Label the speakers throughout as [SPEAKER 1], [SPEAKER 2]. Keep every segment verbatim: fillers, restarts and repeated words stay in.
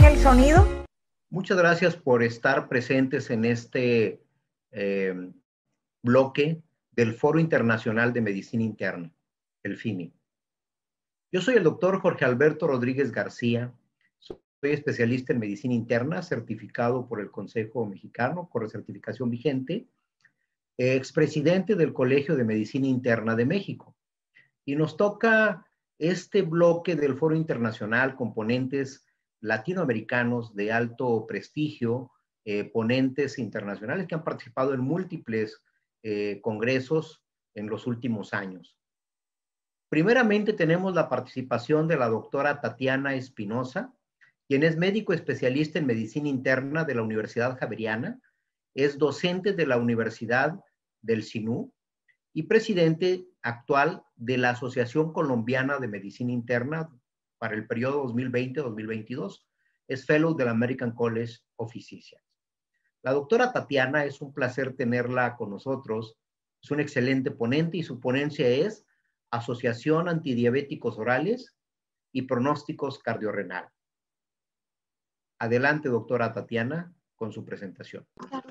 [SPEAKER 1] el sonido.
[SPEAKER 2] Muchas gracias por estar presentes en este eh, bloque del Foro Internacional de Medicina Interna, el F I M I. Yo soy el doctor Jorge Alberto Rodríguez García, soy especialista en medicina interna, certificado por el Consejo Mexicano, con certificación vigente, expresidente del Colegio de Medicina Interna de México. Y nos toca este bloque del Foro Internacional con ponentes latinoamericanos de alto prestigio, eh, ponentes internacionales que han participado en múltiples eh, congresos en los últimos años. Primeramente tenemos la participación de la doctora Tatiana Espinosa, quien es médico especialista en medicina interna de la Universidad Javeriana, es docente de la Universidad del SINU y presidente actual de la Asociación Colombiana de Medicina Interna para el periodo dos mil veinte a dos mil veintidós. Es fellow del American College of Physicians. La doctora Tatiana, es un placer tenerla con nosotros. Es un excelente ponente y su ponencia es Asociación Antidiabéticos Orales y Pronósticos Cardiorrenal. Adelante, doctora Tatiana, con su presentación.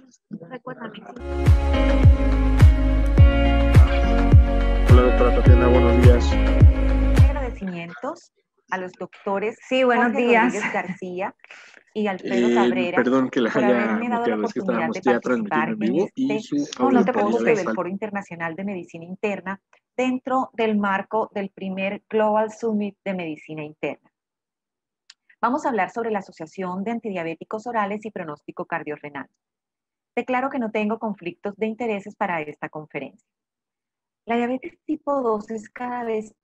[SPEAKER 3] Hola, doctora Tatiana, buenos días.
[SPEAKER 1] Agradecimientos a los doctores
[SPEAKER 4] sí, buenos
[SPEAKER 1] Jorge
[SPEAKER 4] días.
[SPEAKER 1] Rodríguez García y Alfredo
[SPEAKER 3] Eh,
[SPEAKER 1] Cabrera,
[SPEAKER 3] perdón que la
[SPEAKER 1] por
[SPEAKER 3] haya
[SPEAKER 1] haberme dado la
[SPEAKER 3] muteado, es que
[SPEAKER 1] oportunidad
[SPEAKER 3] estábamos
[SPEAKER 1] de
[SPEAKER 3] ya
[SPEAKER 1] participar
[SPEAKER 3] transmitiendo en vivo
[SPEAKER 1] en
[SPEAKER 3] y
[SPEAKER 1] este
[SPEAKER 3] su
[SPEAKER 4] no te
[SPEAKER 3] audio
[SPEAKER 1] coloquio
[SPEAKER 3] tenía
[SPEAKER 1] del
[SPEAKER 3] falta.
[SPEAKER 1] Foro Internacional de Medicina Interna dentro del marco del primer Global Summit de Medicina Interna. Vamos a hablar sobre la Asociación de Antidiabéticos Orales y Pronóstico Cardiorrenal. Declaro que no tengo conflictos de intereses para esta conferencia. La diabetes tipo dos es cada vez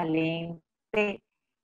[SPEAKER 1] prevalente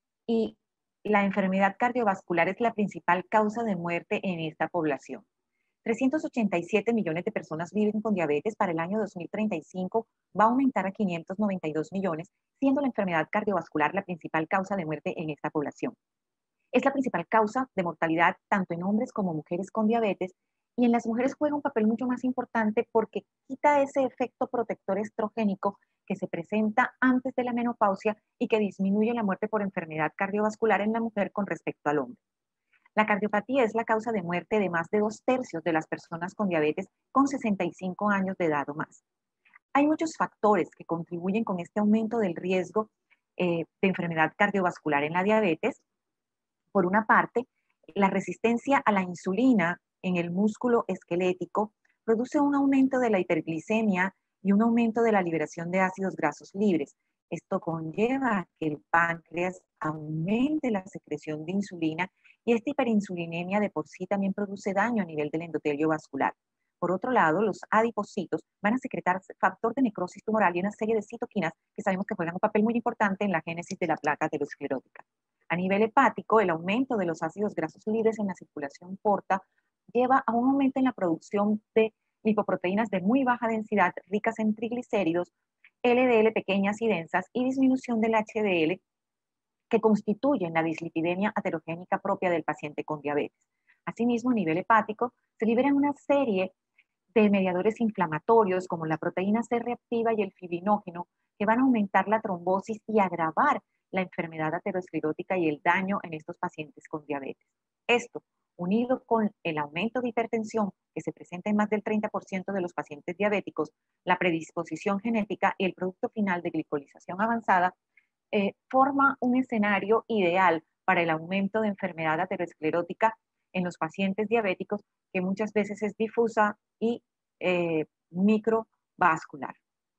[SPEAKER 1] y la enfermedad cardiovascular es la principal causa de muerte en esta población. trescientos ochenta y siete millones de personas viven con diabetes. Para el año dos mil treinta y cinco va a aumentar a quinientos noventa y dos millones, siendo la enfermedad cardiovascular la principal causa de muerte en esta población. Es la principal causa de mortalidad tanto en hombres como mujeres con diabetes, y en las mujeres juega un papel mucho más importante porque quita ese efecto protector estrogénico que se presenta antes de la menopausia y que disminuye la muerte por enfermedad cardiovascular en la mujer con respecto al hombre. La cardiopatía es la causa de muerte de más de dos tercios de las personas con diabetes con sesenta y cinco años de edad o más. Hay muchos factores que contribuyen con este aumento del riesgo eh, de enfermedad cardiovascular en la diabetes. Por una parte, la resistencia a la insulina en el músculo esquelético produce un aumento de la hiperglicemia y un aumento de la liberación de ácidos grasos libres. Esto conlleva que el páncreas aumente la secreción de insulina y esta hiperinsulinemia de por sí también produce daño a nivel del endotelio vascular. Por otro lado, los adipocitos van a secretar factor de necrosis tumoral y una serie de citoquinas que sabemos que juegan un papel muy importante en la génesis de la placa aterosclerótica. A nivel hepático, el aumento de los ácidos grasos libres en la circulación porta lleva a un aumento en la producción de lipoproteínas de muy baja densidad, ricas en triglicéridos, L D L pequeñas y densas, y disminución del H D L, que constituyen la dislipidemia aterogénica propia del paciente con diabetes. Asimismo, a nivel hepático, se liberan una serie de mediadores inflamatorios como la proteína C reactiva y el fibrinógeno, que van a aumentar la trombosis y agravar la enfermedad aterosclerótica y el daño en estos pacientes con diabetes. Esto, unido con el aumento de hipertensión que se presenta en más del treinta por ciento de los pacientes diabéticos, la predisposición genética y el producto final de glicolización avanzada, eh, forma un escenario ideal para el aumento de enfermedad aterosclerótica en los pacientes diabéticos, que muchas veces es difusa y eh, microvascular.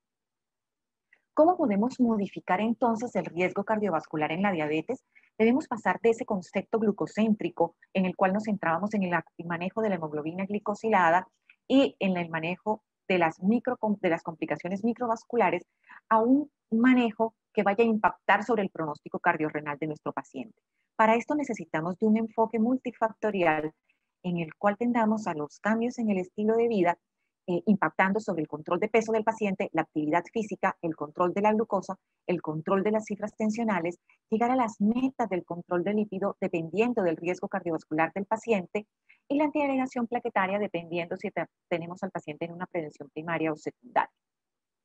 [SPEAKER 1] ¿Cómo podemos modificar entonces el riesgo cardiovascular en la diabetes? Debemos pasar de ese concepto glucocéntrico en el cual nos centrábamos en el manejo de la hemoglobina glicosilada y en el manejo de las, micro, de las complicaciones microvasculares a un manejo que vaya a impactar sobre el pronóstico cardiorrenal de nuestro paciente. Para esto necesitamos de un enfoque multifactorial en el cual tendamos a los cambios en el estilo de vida Eh, impactando sobre el control de peso del paciente, la actividad física, el control de la glucosa, el control de las cifras tensionales, llegar a las metas del control del lípido dependiendo del riesgo cardiovascular del paciente y la antiagregación plaquetaria dependiendo si te, tenemos al paciente en una prevención primaria o secundaria.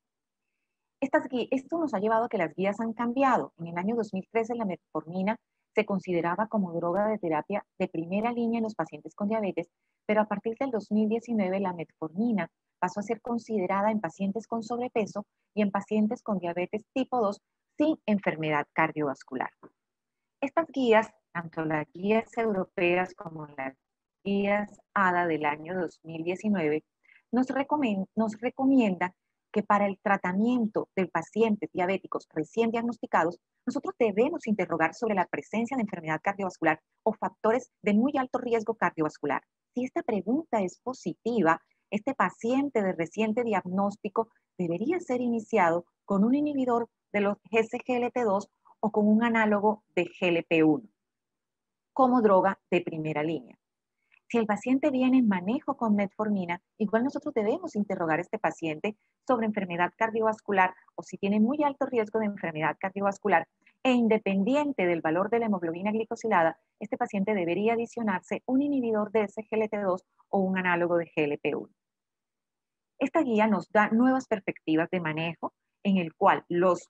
[SPEAKER 1] Estas, esto nos ha llevado a que las guías han cambiado. En el año dos mil trece la metformina se consideraba como droga de terapia de primera línea en los pacientes con diabetes, pero a partir del dos mil diecinueve la metformina pasó a ser considerada en pacientes con sobrepeso y en pacientes con diabetes tipo dos sin enfermedad cardiovascular. Estas guías, tanto las guías europeas como las guías A D A del año dos mil diecinueve, nos, recomend nos recomiendan que para el tratamiento de pacientes diabéticos recién diagnosticados, nosotros debemos interrogar sobre la presencia de enfermedad cardiovascular o factores de muy alto riesgo cardiovascular. Si esta pregunta es positiva, este paciente de reciente diagnóstico debería ser iniciado con un inhibidor de los G L G T dos o con un análogo de G L P uno como droga de primera línea. Si el paciente viene en manejo con metformina, igual nosotros debemos interrogar a este paciente sobre enfermedad cardiovascular o si tiene muy alto riesgo de enfermedad cardiovascular e independiente del valor de la hemoglobina glicosilada, este paciente debería adicionarse un inhibidor de S G L T dos o un análogo de G L P uno. Esta guía nos da nuevas perspectivas de manejo en el cual los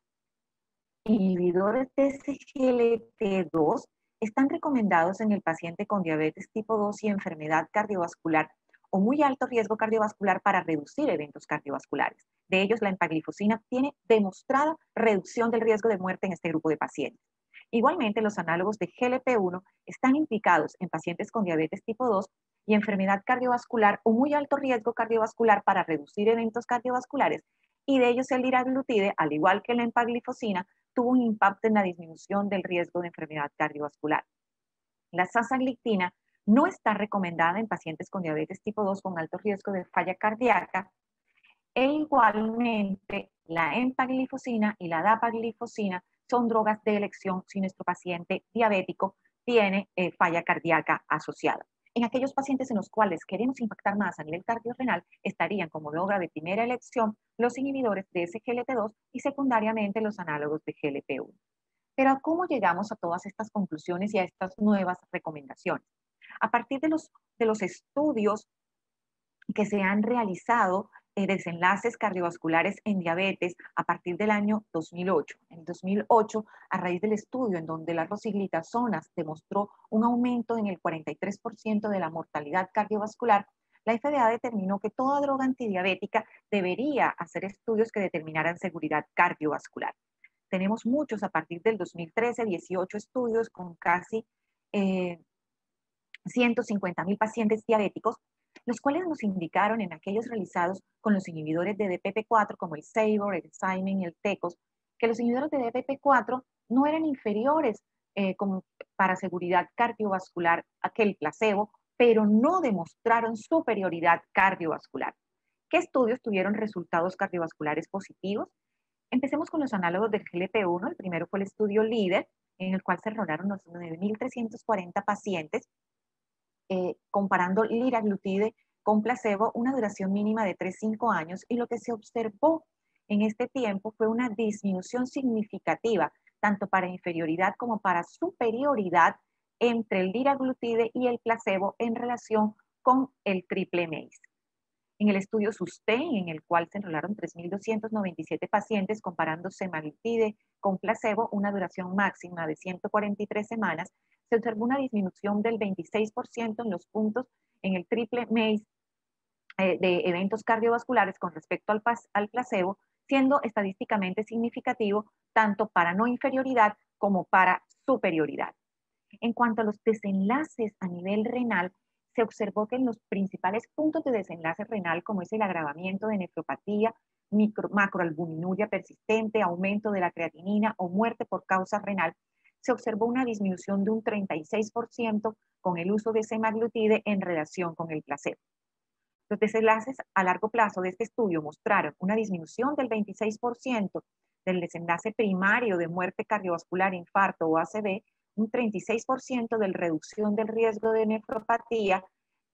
[SPEAKER 1] inhibidores de S G L T dos están recomendados en el paciente con diabetes tipo dos y enfermedad cardiovascular o muy alto riesgo cardiovascular para reducir eventos cardiovasculares. De ellos, la empaglifosina tiene demostrada reducción del riesgo de muerte en este grupo de pacientes. Igualmente, los análogos de G L P uno están implicados en pacientes con diabetes tipo dos y enfermedad cardiovascular o muy alto riesgo cardiovascular para reducir eventos cardiovasculares, y de ellos el liraglutide, al igual que la empaglifosina, tuvo un impacto en la disminución del riesgo de enfermedad cardiovascular. La sasagliptina no está recomendada en pacientes con diabetes tipo dos con alto riesgo de falla cardíaca, e igualmente la empaglifosina y la dapaglifosina son drogas de elección si nuestro paciente diabético tiene eh, falla cardíaca asociada. En aquellos pacientes en los cuales queremos impactar más a nivel cardiorrenal, estarían como droga de primera elección los inhibidores de S G L T dos y secundariamente los análogos de G L P uno. Pero ¿cómo llegamos a todas estas conclusiones y a estas nuevas recomendaciones? A partir de los, de los estudios que se han realizado eh, desenlaces cardiovasculares en diabetes a partir del año dos mil ocho. En el dos mil ocho, a raíz del estudio en donde la rosiglitazonas demostró un aumento en el cuarenta y tres por ciento de la mortalidad cardiovascular, la F D A determinó que toda droga antidiabética debería hacer estudios que determinaran seguridad cardiovascular. Tenemos muchos a partir del dos mil trece, dieciocho estudios con casi eh, ciento cincuenta mil pacientes diabéticos, los cuales nos indicaron en aquellos realizados con los inhibidores de D P P cuatro, como el Sabor, el Xymen y el Tecos, que los inhibidores de D P P cuatro no eran inferiores eh, como para seguridad cardiovascular a que el placebo, pero no demostraron superioridad cardiovascular. ¿Qué estudios tuvieron resultados cardiovasculares positivos? Empecemos con los análogos del G L P uno. El primero fue el estudio LEADER, en el cual se enrolaron los nueve mil trescientos cuarenta pacientes, Eh, comparando liraglutide con placebo, una duración mínima de tres a cinco años, y lo que se observó en este tiempo fue una disminución significativa, tanto para inferioridad como para superioridad, entre el liraglutide y el placebo en relación con el triple MACE. En el estudio SUSTAIN, en el cual se enrolaron tres mil doscientos noventa y siete pacientes comparando semaglutide con placebo, una duración máxima de ciento cuarenta y tres semanas, se observó una disminución del veintiséis por ciento en los puntos en el triple MACE eh, de eventos cardiovasculares con respecto al, al placebo, siendo estadísticamente significativo tanto para no inferioridad como para superioridad. En cuanto a los desenlaces a nivel renal, se observó que en los principales puntos de desenlace renal, como es el agravamiento de nefropatía, micro, macroalbuminuria persistente, aumento de la creatinina o muerte por causa renal, se observó una disminución de un treinta y seis por ciento con el uso de semaglutide en relación con el placebo. Los desenlaces a largo plazo de este estudio mostraron una disminución del veintiséis por ciento del desenlace primario de muerte cardiovascular, infarto o A C V, un treinta y seis por ciento de reducción del riesgo de nefropatía,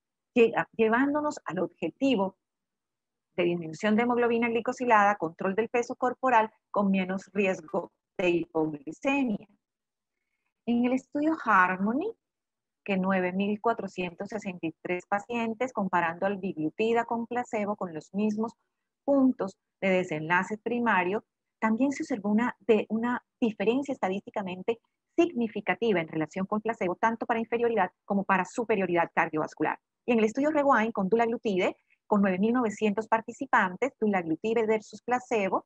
[SPEAKER 1] llevándonos al objetivo de disminución de hemoglobina glicosilada, control del peso corporal con menos riesgo de hipoglicemia. En el estudio Harmony, que nueve mil cuatrocientos sesenta y tres pacientes comparando albiglutida con placebo con los mismos puntos de desenlace primario, también se observó una, de, una diferencia estadísticamente significativa en relación con placebo, tanto para inferioridad como para superioridad cardiovascular. Y en el estudio REWIND con dulaglutide, con nueve mil novecientos participantes, dulaglutide versus placebo,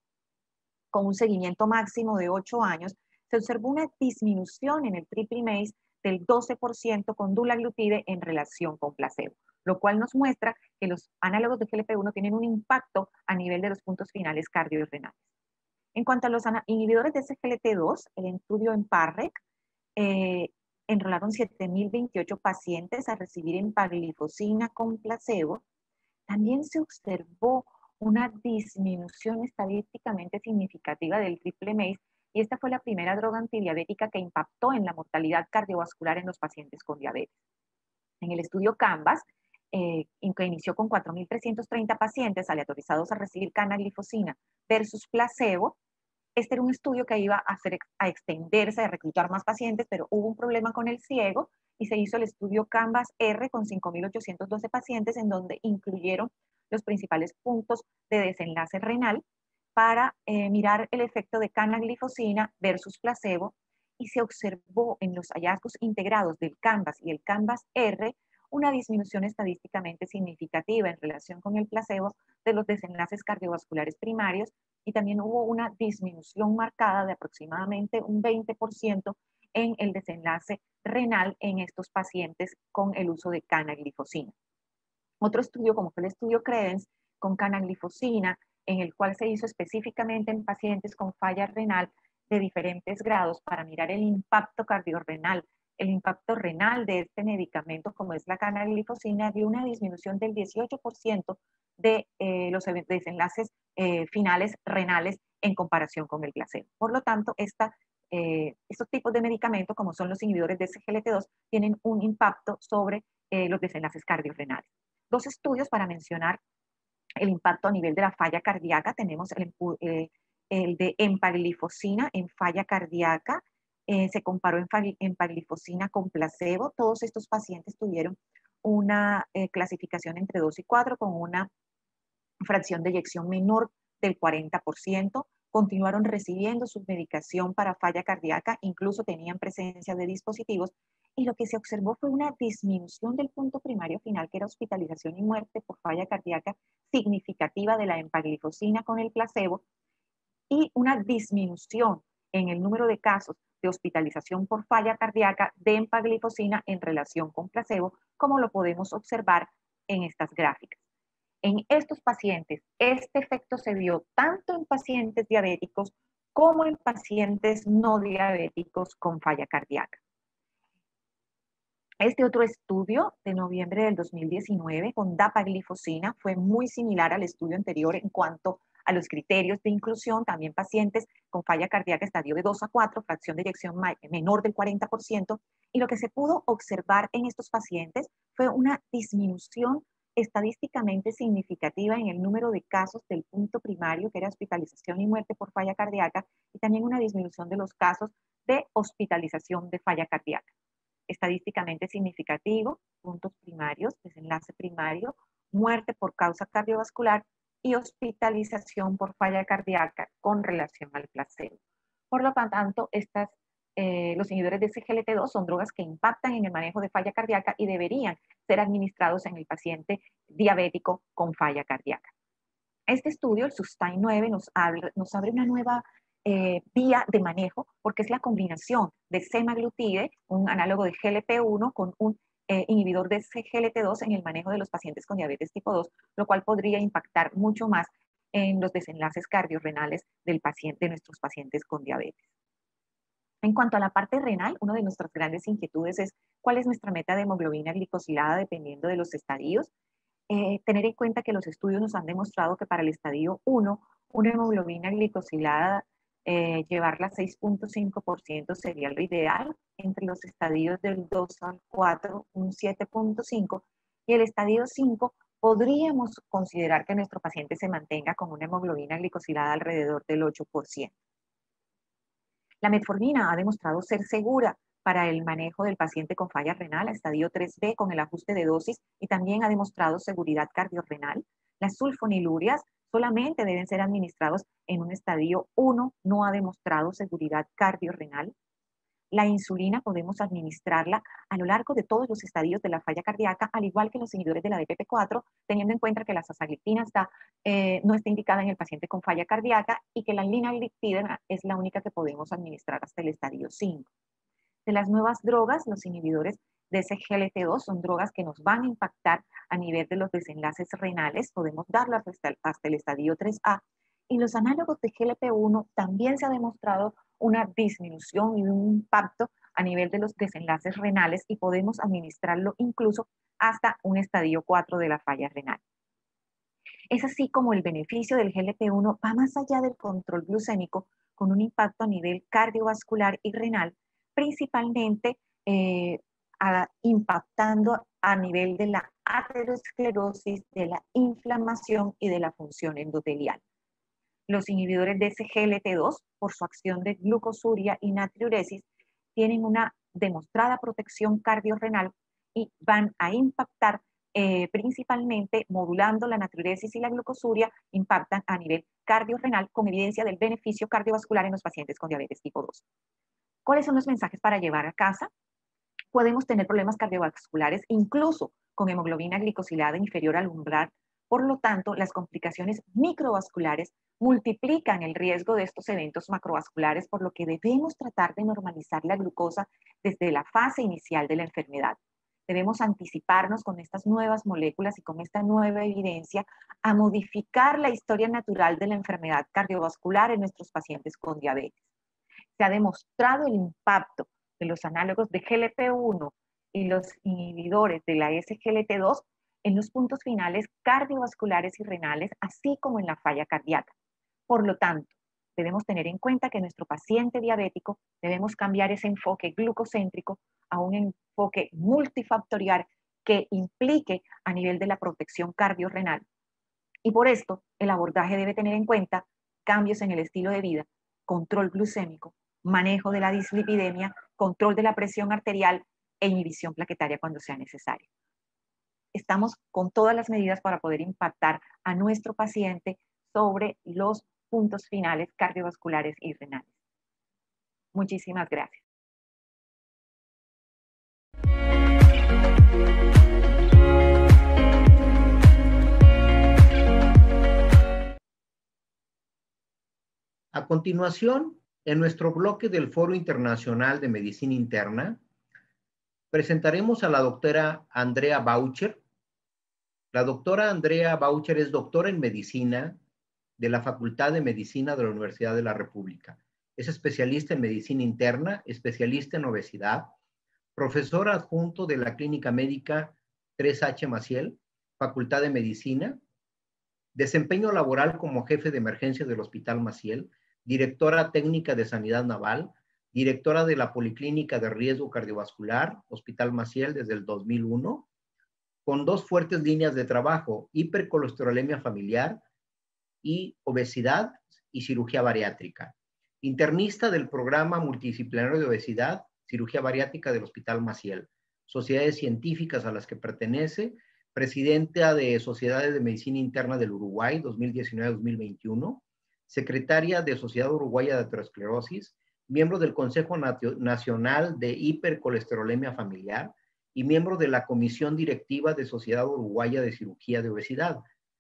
[SPEAKER 1] con un seguimiento máximo de ocho años, se observó una disminución en el triple MACE del doce por ciento con dulaglutide en relación con placebo, lo cual nos muestra que los análogos de G L P uno tienen un impacto a nivel de los puntos finales cardiorrenales. En cuanto a los inhibidores de S G L T dos, el estudio en PARREC eh, enrolaron siete mil veintiocho pacientes a recibir empaglifosina con placebo. También se observó una disminución estadísticamente significativa del triple MACE, y esta fue la primera droga antidiabética que impactó en la mortalidad cardiovascular en los pacientes con diabetes. En el estudio CANVAS, eh, que inició con cuatro mil trescientos treinta pacientes aleatorizados a recibir canaglifosina versus placebo, este era un estudio que iba a, hacer, a extenderse, a reclutar más pacientes, pero hubo un problema con el ciego y se hizo el estudio CANVAS-R con cinco mil ochocientos doce pacientes, en donde incluyeron los principales puntos de desenlace renal para eh, mirar el efecto de canaglifosina versus placebo, y se observó en los hallazgos integrados del CANVAS y el CANVAS-R una disminución estadísticamente significativa en relación con el placebo de los desenlaces cardiovasculares primarios, y también hubo una disminución marcada de aproximadamente un veinte por ciento en el desenlace renal en estos pacientes con el uso de canaglifosina. Otro estudio, como fue el estudio CREDENCE, con canaglifosina, en el cual se hizo específicamente en pacientes con falla renal de diferentes grados para mirar el impacto cardiorrenal. El impacto renal de este medicamento, como es la canaglifosina, dio una disminución del dieciocho por ciento de eh, los desenlaces eh, finales renales en comparación con el placebo. Por lo tanto, esta, eh, estos tipos de medicamentos, como son los inhibidores de S G L T dos, tienen un impacto sobre eh, los desenlaces cardiorrenales. Dos estudios para mencionar el impacto a nivel de la falla cardíaca. Tenemos el, eh, el de empaglifosina en falla cardíaca. Eh, se comparó empaglifosina con placebo. Todos estos pacientes tuvieron una eh, clasificación entre dos y cuatro con una fracción de eyección menor del cuarenta por ciento. Continuaron recibiendo su medicación para falla cardíaca, incluso tenían presencia de dispositivos, y lo que se observó fue una disminución del punto primario final, que era hospitalización y muerte por falla cardíaca, significativa de la empaglifosina con el placebo, y una disminución en el número de casos de hospitalización por falla cardíaca de empaglifosina en relación con placebo, como lo podemos observar en estas gráficas. En estos pacientes, este efecto se vio tanto en pacientes diabéticos como en pacientes no diabéticos con falla cardíaca. Este otro estudio de noviembre del dos mil diecinueve con dapaglifosina fue muy similar al estudio anterior en cuanto a los criterios de inclusión, también pacientes con falla cardíaca estadio de dos a cuatro, fracción de eyección menor del cuarenta por ciento, y lo que se pudo observar en estos pacientes fue una disminución estadísticamente significativa en el número de casos del punto primario, que era hospitalización y muerte por falla cardíaca, y también una disminución de los casos de hospitalización de falla cardíaca. Estadísticamente significativo, puntos primarios, desenlace primario, muerte por causa cardiovascular y hospitalización por falla cardíaca con relación al placebo. Por lo tanto, estas, eh, los inhibidores de S G L T dos son drogas que impactan en el manejo de falla cardíaca y deberían ser administrados en el paciente diabético con falla cardíaca. Este estudio, el SUSTAIN nueve, nos abre, nos abre una nueva eh, vía de manejo, porque es la combinación de semaglutide, un análogo de G L P uno, con un eh, inhibidor de S G L T dos en el manejo de los pacientes con diabetes tipo dos, lo cual podría impactar mucho más en los desenlaces cardiorrenales del paciente, de nuestros pacientes con diabetes. En cuanto a la parte renal, una de nuestras grandes inquietudes es cuál es nuestra meta de hemoglobina glicosilada dependiendo de los estadios. Eh, tener en cuenta que los estudios nos han demostrado que para el estadio uno, una hemoglobina glicosilada, eh, llevarla a seis punto cinco por ciento sería lo ideal. Entre los estadios del dos al cuatro, un siete punto cinco, y el estadio cinco, podríamos considerar que nuestro paciente se mantenga con una hemoglobina glicosilada alrededor del ocho por ciento. La metformina ha demostrado ser segura para el manejo del paciente con falla renal a estadio tres B con el ajuste de dosis, y también ha demostrado seguridad cardiorrenal. Las sulfonilurias solamente deben ser administrados en un estadio uno, no ha demostrado seguridad cardiorrenal. La insulina podemos administrarla a lo largo de todos los estadios de la falla cardíaca, al igual que los inhibidores de la D P P cuatro, teniendo en cuenta que la sasagliptina está, eh, no está indicada en el paciente con falla cardíaca y que la linagliptina es la única que podemos administrar hasta el estadio cinco. De las nuevas drogas, los inhibidores de S G L T dos son drogas que nos van a impactar a nivel de los desenlaces renales, podemos darlas hasta, hasta el estadio tres A, y los análogos de G L P uno también se ha demostrado una disminución y un impacto a nivel de los desenlaces renales y podemos administrarlo incluso hasta un estadio cuatro de la falla renal. Es así como el beneficio del G L P uno va más allá del control glucémico con un impacto a nivel cardiovascular y renal, principalmente eh, a, impactando a nivel de la aterosclerosis, de la inflamación y de la función endotelial. Los inhibidores de S G L T dos, por su acción de glucosuria y natriuresis, tienen una demostrada protección cardiorrenal y van a impactar eh, principalmente modulando la natriuresis y la glucosuria, impactan a nivel cardiorrenal con evidencia del beneficio cardiovascular en los pacientes con diabetes tipo dos. ¿Cuáles son los mensajes para llevar a casa? Podemos tener problemas cardiovasculares incluso con hemoglobina glicosilada inferior al umbral. Por lo tanto, las complicaciones microvasculares multiplican el riesgo de estos eventos macrovasculares, por lo que debemos tratar de normalizar la glucosa desde la fase inicial de la enfermedad. Debemos anticiparnos con estas nuevas moléculas y con esta nueva evidencia a modificar la historia natural de la enfermedad cardiovascular en nuestros pacientes con diabetes. Se ha demostrado el impacto de los análogos de G L P uno y los inhibidores de la S G L T dos en los puntos finales cardiovasculares y renales, así como en la falla cardíaca. Por lo tanto, debemos tener en cuenta que nuestro paciente diabético debemos cambiar ese enfoque glucocéntrico a un enfoque multifactorial que implique a nivel de la protección cardiorrenal. Y por esto, el abordaje debe tener en cuenta cambios en el estilo de vida, control glucémico, manejo de la dislipidemia, control de la presión arterial e inhibición plaquetaria cuando sea necesario. Estamos con todas las medidas para poder impactar a nuestro paciente sobre los puntos finales cardiovasculares y renales. Muchísimas gracias.
[SPEAKER 2] A continuación, en nuestro bloque del Foro Internacional de Medicina Interna, presentaremos a la doctora Andrea Boucher. La doctora Andrea Boucher es doctora en medicina de la Facultad de Medicina de la Universidad de la República. Es especialista en medicina interna, especialista en obesidad, profesora adjunto de la Clínica Médica tres H Maciel, Facultad de Medicina, desempeño laboral como jefe de emergencia del Hospital Maciel, directora técnica de Sanidad Naval, directora de la Policlínica de Riesgo Cardiovascular, Hospital Maciel desde el dos mil uno, con dos fuertes líneas de trabajo, hipercolesterolemia familiar y obesidad y cirugía bariátrica. Internista del programa multidisciplinario de obesidad, cirugía bariátrica del Hospital Maciel. Sociedades científicas a las que pertenece, presidenta de Sociedades de Medicina Interna del Uruguay dos mil diecinueve a dos mil veintiuno, secretaria de Sociedad Uruguaya de Aterosclerosis, miembro del Consejo Nacional de Hipercolesterolemia Familiar y miembro de la Comisión Directiva de Sociedad Uruguaya de Cirugía de Obesidad,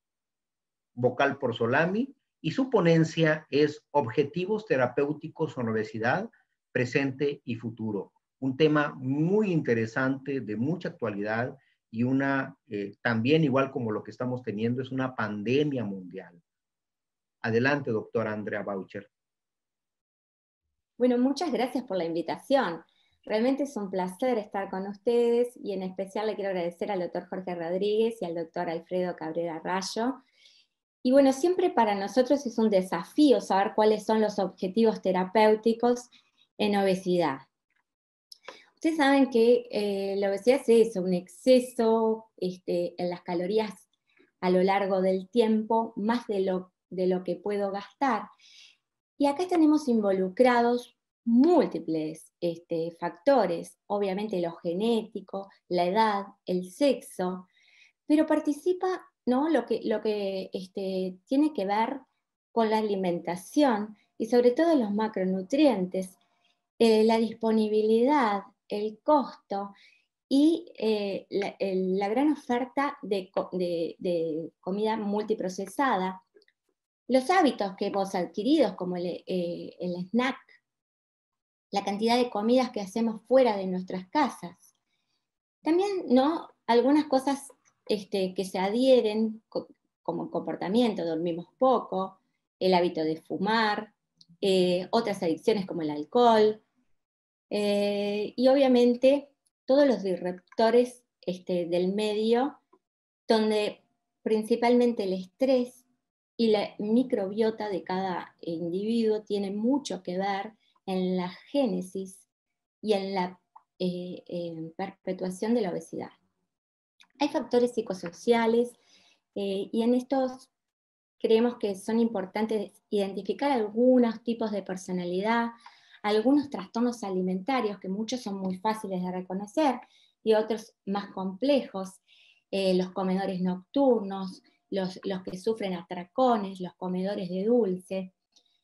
[SPEAKER 2] vocal por Solami, y su ponencia es Objetivos Terapéuticos en Obesidad, Presente y Futuro. Un tema muy interesante, de mucha actualidad y una, eh, también igual como lo que estamos teniendo, es una pandemia mundial. Adelante, doctora Andrea Boucher.
[SPEAKER 4] Bueno, muchas gracias por la invitación. Realmente es un placer estar con ustedes y en especial le quiero agradecer al doctor Jorge Rodríguez y al doctor Alfredo Cabrera Rayo. Y bueno, siempre para nosotros es un desafío saber cuáles son los objetivos terapéuticos en obesidad. Ustedes saben que eh, la obesidad es eso, un exceso este, en las calorías a lo largo del tiempo, más de lo, de lo que puedo gastar. Y acá tenemos involucrados múltiples este, factores, obviamente lo genético, la edad, el sexo, pero participa, ¿no?, lo que, lo que este, tiene que ver con la alimentación y sobre todo los macronutrientes. eh, la disponibilidad, el costo y eh, la, el, la gran oferta de, de, de comida multiprocesada, los hábitos que hemos adquirido, como el, eh, el snack, la cantidad de comidas que hacemos fuera de nuestras casas. También, ¿no?, algunas cosas este, que se adhieren, como el comportamiento, dormimos poco, el hábito de fumar, eh, otras adicciones como el alcohol, eh, y obviamente todos los disruptores este, del medio, donde principalmente el estrés y la microbiota de cada individuo tienen mucho que ver en la génesis y en la eh, eh, perpetuación de la obesidad. Hay factores psicosociales eh, y en estos creemos que son importantes identificar algunos tipos de personalidad, algunos trastornos alimentarios que muchos son muy fáciles de reconocer y otros más complejos, eh, los comedores nocturnos, los, los que sufren atracones, los comedores de dulce.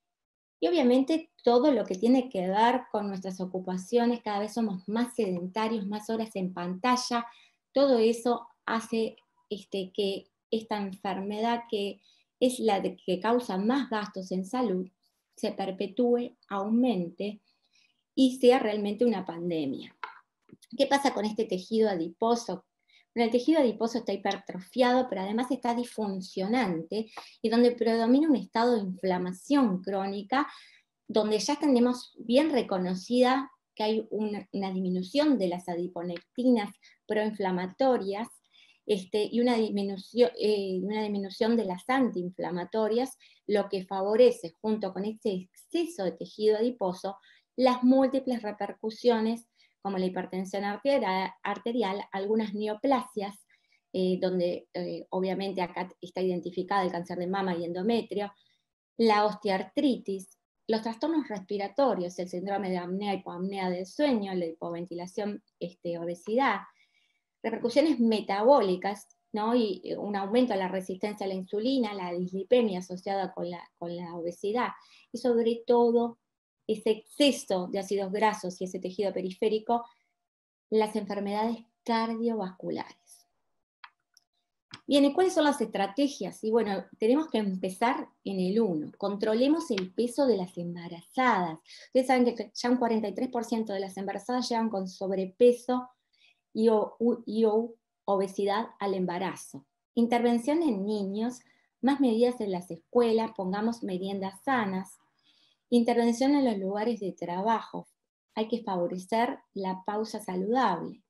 [SPEAKER 4] Y obviamente todo lo que tiene que ver con nuestras ocupaciones, cada vez somos más sedentarios, más horas en pantalla, todo eso hace este, que esta enfermedad, que es la de que causa más gastos en salud, se perpetúe, aumente y sea realmente una pandemia. ¿Qué pasa con este tejido adiposo? Bueno, el tejido adiposo está hipertrofiado, pero además está disfuncionante y donde predomina un estado de inflamación crónica, donde ya tenemos bien reconocida que hay una, una disminución de las adiponectinas proinflamatorias este, y una disminución, eh, una disminución de las antiinflamatorias, lo que favorece, junto con este exceso de tejido adiposo, las múltiples repercusiones como la hipertensión arterial, arterial algunas neoplasias, eh, donde eh, obviamente acá está identificada el cáncer de mama y endometrio, la osteoartritis, los trastornos respiratorios, el síndrome de apnea, hipoapnea del sueño, la hipoventilación, este, obesidad, repercusiones metabólicas, ¿no?, y un aumento de la resistencia a la insulina, la dislipemia asociada con la, con la obesidad, y sobre todo ese exceso de ácidos grasos y ese tejido periférico, las enfermedades cardiovasculares. Bien, ¿y cuáles son las estrategias? Y bueno, tenemos que empezar en el uno. Controlemos el peso de las embarazadas. Ustedes saben que ya un cuarenta y tres por ciento de las embarazadas llegan con sobrepeso y, o, y o, obesidad al embarazo. Intervención en niños, más medidas en las escuelas, pongamos meriendas sanas. Intervención en los lugares de trabajo. Hay que favorecer la pausa saludable.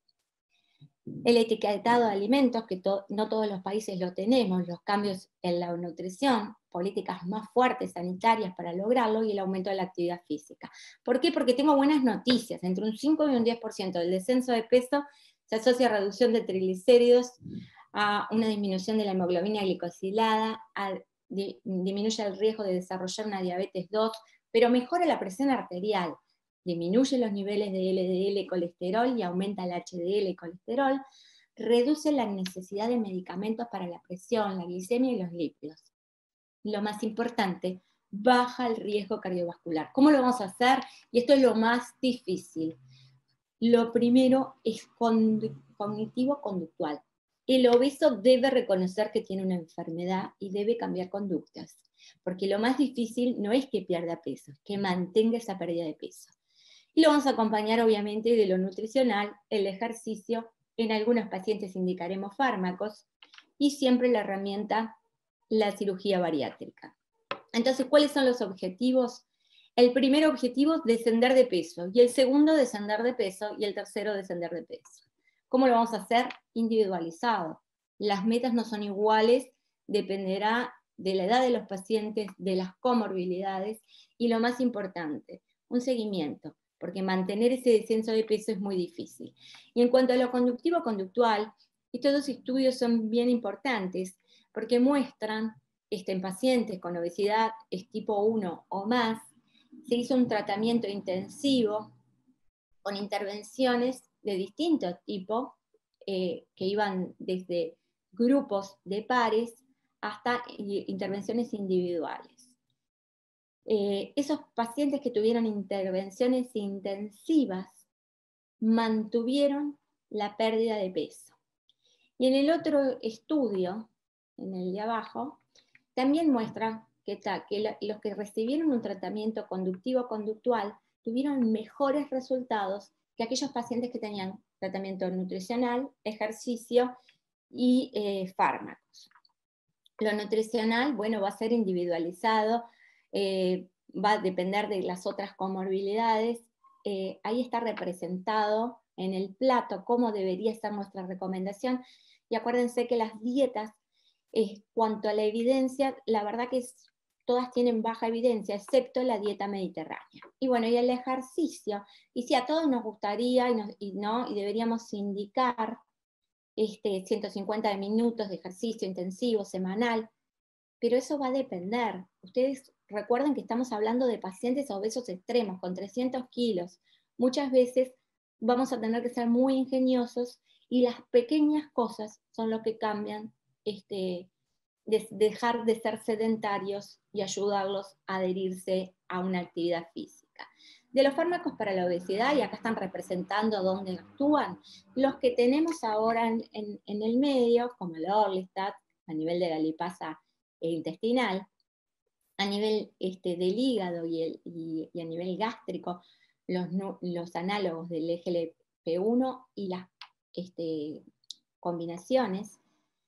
[SPEAKER 4] El etiquetado de alimentos, que to no todos los países lo tenemos, los cambios en la nutrición, políticas más fuertes sanitarias para lograrlo y el aumento de la actividad física. ¿Por qué? Porque tengo buenas noticias. Entre un cinco y un diez por ciento del descenso de peso se asocia a reducción de triglicéridos, a una disminución de la hemoglobina glicosilada, a di disminuye el riesgo de desarrollar una diabetes dos, pero mejora la presión arterial, disminuye los niveles de L D L colesterol y aumenta el H D L colesterol, reduce la necesidad de medicamentos para la presión, la glicemia y los lípidos. Lo más importante, baja el riesgo cardiovascular. ¿Cómo lo vamos a hacer? Y esto es lo más difícil. Lo primero es cognitivo-conductual. El obeso debe reconocer que tiene una enfermedad y debe cambiar conductas, porque lo más difícil no es que pierda peso, es que mantenga esa pérdida de peso. Y lo vamos a acompañar obviamente de lo nutricional, el ejercicio, en algunos pacientes indicaremos fármacos, y siempre la herramienta, la cirugía bariátrica. Entonces, ¿cuáles son los objetivos? El primer objetivo, descender de peso, y el segundo, descender de peso, y el tercero, descender de peso. ¿Cómo lo vamos a hacer? Individualizado. Las metas no son iguales, dependerá de la edad de los pacientes, de las comorbilidades, y lo más importante, un seguimiento, porque mantener ese descenso de peso es muy difícil. Y en cuanto a lo conductivo-conductual, estos dos estudios son bien importantes, porque muestran, este, en pacientes con obesidad es tipo uno o más, se hizo un tratamiento intensivo con intervenciones de distinto tipo, eh, que iban desde grupos de pares hasta intervenciones individuales. eh, esos pacientes que tuvieron intervenciones intensivas mantuvieron la pérdida de peso. Y en el otro estudio, en el de abajo, también muestra que, ta, que la, los que recibieron un tratamiento conductivo-conductual tuvieron mejores resultados que aquellos pacientes que tenían tratamiento nutricional, ejercicio y eh, fármacos. Lo nutricional, bueno, va a ser individualizado, eh, va a depender de las otras comorbilidades. Eh, ahí está representado en el plato cómo debería ser nuestra recomendación. Y acuérdense que las dietas, eh, cuanto a la evidencia, la verdad que es, todas tienen baja evidencia, excepto la dieta mediterránea. Y bueno, y el ejercicio, y si a todos nos gustaría y, nos, y, no, y deberíamos indicar este, ciento cincuenta minutos de ejercicio intensivo semanal, pero eso va a depender. Ustedes recuerden que estamos hablando de pacientes obesos extremos, con trescientos kilos. Muchas veces vamos a tener que ser muy ingeniosos y las pequeñas cosas son lo que cambian, este, de dejar de ser sedentarios y ayudarlos a adherirse a una actividad física. De los fármacos para la obesidad, y acá están representando dónde actúan, los que tenemos ahora en, en, en el medio, como el Orlistat, a nivel de la lipasa intestinal, a nivel este, del hígado y, el, y, y a nivel gástrico, los, los análogos del G L P uno y las este, combinaciones,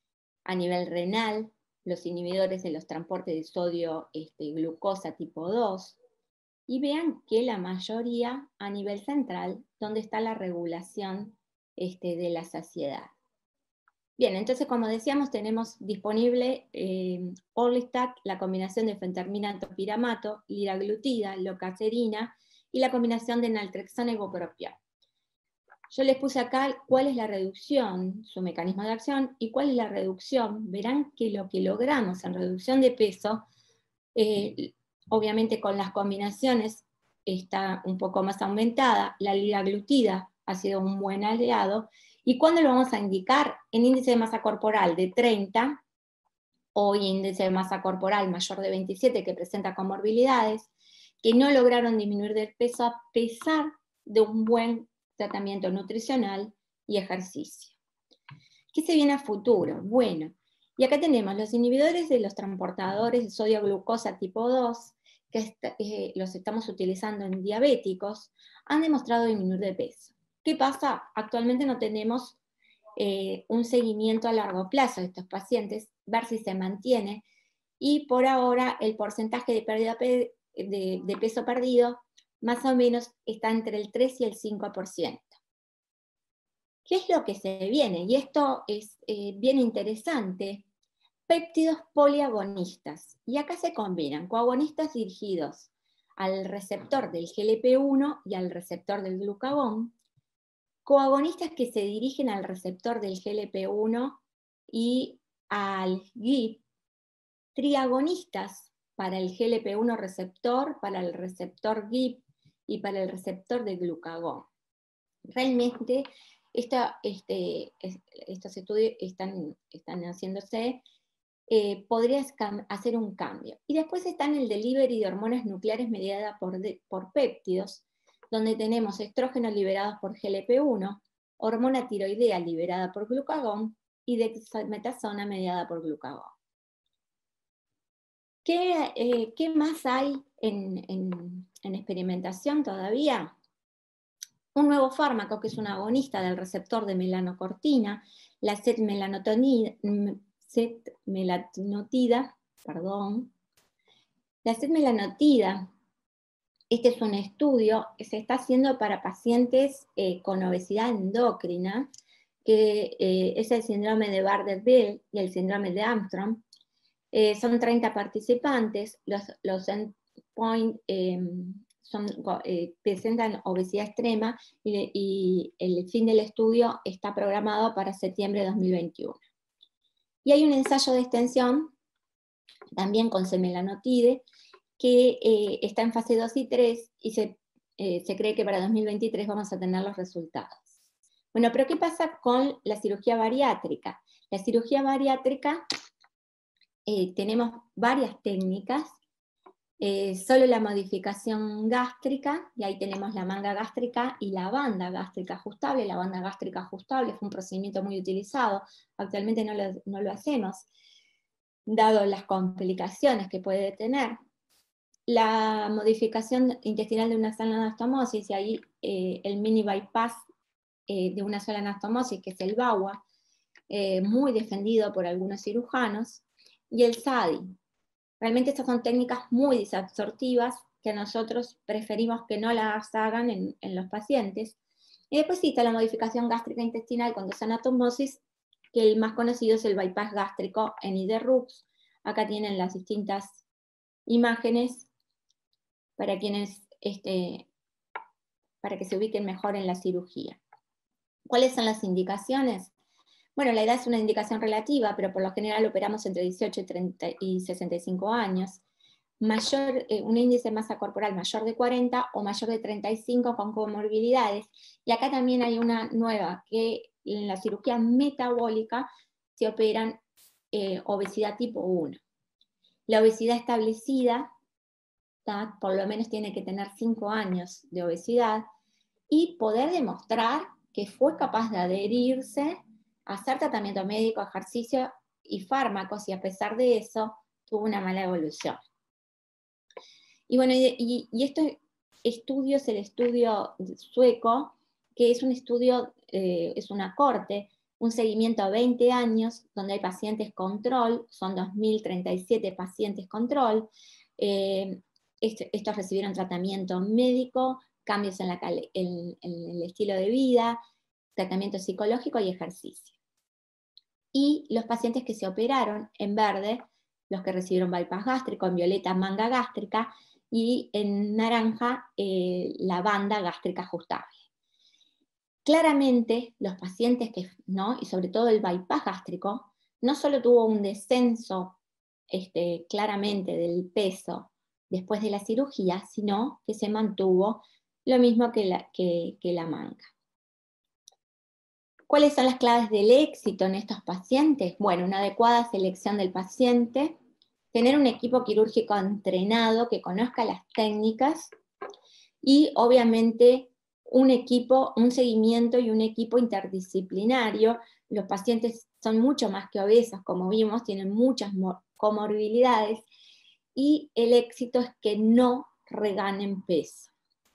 [SPEAKER 4] a nivel renal, los inhibidores de los transportes de sodio este, glucosa tipo dos, y vean que la mayoría a nivel central, donde está la regulación este, de la saciedad. Bien, entonces como decíamos, tenemos disponible eh, Orlistat, la combinación de fentermina, topiramato, liraglutida, locacerina, y la combinación de naltrexona y bupropión. Yo les puse acá cuál es la reducción, su mecanismo de acción, y cuál es la reducción. Verán que lo que logramos en reducción de peso, eh, obviamente con las combinaciones está un poco más aumentada. La liraglutida ha sido un buen aliado. ¿Y cuándo lo vamos a indicar? En índice de masa corporal de treinta, o índice de masa corporal mayor de veintisiete, que presenta comorbilidades, que no lograron disminuir del peso a pesar de un buen tratamiento nutricional y ejercicio. ¿Qué se viene a futuro? Bueno, y acá tenemos los inhibidores de los transportadores de sodio glucosa tipo dos, que está, eh, los estamos utilizando en diabéticos, han demostrado disminuir de peso. ¿Qué pasa? Actualmente no tenemos eh, un seguimiento a largo plazo de estos pacientes, ver si se mantiene, y por ahora el porcentaje de pérdida de, de peso perdido más o menos está entre el tres y el cinco por ciento. ¿Qué es lo que se viene? Y esto es eh, bien interesante. Péptidos poliagonistas. Y acá se combinan coagonistas dirigidos al receptor del G L P uno y al receptor del glucagón, coagonistas que se dirigen al receptor del G L P uno y al G I P, triagonistas para el G L P uno receptor, para el receptor G I P y para el receptor de glucagón. Realmente esta, este, estos estudios están, están haciéndose, eh, podría hacer un cambio. Y después están el delivery de hormonas nucleares mediada por, de, por péptidos, donde tenemos estrógenos liberados por G L P uno, hormona tiroidea liberada por glucagón y dexametasona mediada por glucagón. ¿Qué, eh, ¿Qué más hay en, en, en experimentación todavía? Un nuevo fármaco que es un agonista del receptor de melanocortina, la setmelanotida, setmelanotida, perdón. La setmelanotida, este es un estudio que se está haciendo para pacientes eh, con obesidad endocrina, que eh, es el síndrome de Bardet-Biedl y el síndrome de Armstrong. Eh, son treinta participantes, los, los endpoint eh, son, eh, presentan obesidad extrema y, y el fin del estudio está programado para septiembre de dos mil veintiuno. Y hay un ensayo de extensión, también con setmelanotide, que eh, está en fase dos y tres y se, eh, se cree que para dos mil veintitrés vamos a tener los resultados. Bueno, pero ¿qué pasa con la cirugía bariátrica? La cirugía bariátrica, eh, tenemos varias técnicas Eh, solo la modificación gástrica, y ahí tenemos la manga gástrica y la banda gástrica ajustable. La banda gástrica ajustable fue un procedimiento muy utilizado, actualmente no lo, no lo hacemos, dado las complicaciones que puede tener. La modificación intestinal de una sola anastomosis, y ahí eh, el mini bypass eh, de una sola anastomosis, que es el B A W A, eh, muy defendido por algunos cirujanos, y el S A D I. Realmente estas son técnicas muy disabsortivas que nosotros preferimos que no las hagan en, en los pacientes. Y después sí está la modificación gástrica intestinal con dos anastomosis, que el más conocido es el bypass gástrico en Iderrux. Acá tienen las distintas imágenes para quienes, este, para que se ubiquen mejor en la cirugía. ¿Cuáles son las indicaciones? Bueno, la edad es una indicación relativa, pero por lo general operamos entre dieciocho y, treinta y sesenta y cinco años. Mayor, eh, un índice de masa corporal mayor de cuarenta o mayor de treinta y cinco con comorbilidades. Y acá también hay una nueva, que en la cirugía metabólica se operan eh, obesidad tipo uno. La obesidad establecida, ¿tá? Por lo menos tiene que tener cinco años de obesidad y poder demostrar que fue capaz de adherirse, hacer tratamiento médico, ejercicio y fármacos, y a pesar de eso tuvo una mala evolución. Y bueno, y, y, y este estudio es el estudio sueco, que es un estudio, eh, es una corte, un seguimiento a veinte años, donde hay pacientes control, son dos mil treinta y siete pacientes control. Eh, este, estos recibieron tratamiento médico, cambios en, la, en, en el estilo de vida, tratamiento psicológico y ejercicio. Y los pacientes que se operaron, en verde, los que recibieron bypass gástrico, en violeta manga gástrica, y en naranja eh, la banda gástrica ajustable. Claramente los pacientes que, ¿no? y sobre todo el bypass gástrico, no solo tuvo un descenso este, claramente del peso después de la cirugía, sino que se mantuvo lo mismo que la, que, que la manga. ¿Cuáles son las claves del éxito en estos pacientes? Bueno, una adecuada selección del paciente, tener un equipo quirúrgico entrenado que conozca las técnicas y obviamente un equipo, un seguimiento y un equipo interdisciplinario. Los pacientes son mucho más que obesos, como vimos, tienen muchas comorbilidades y el éxito es que no reganen peso.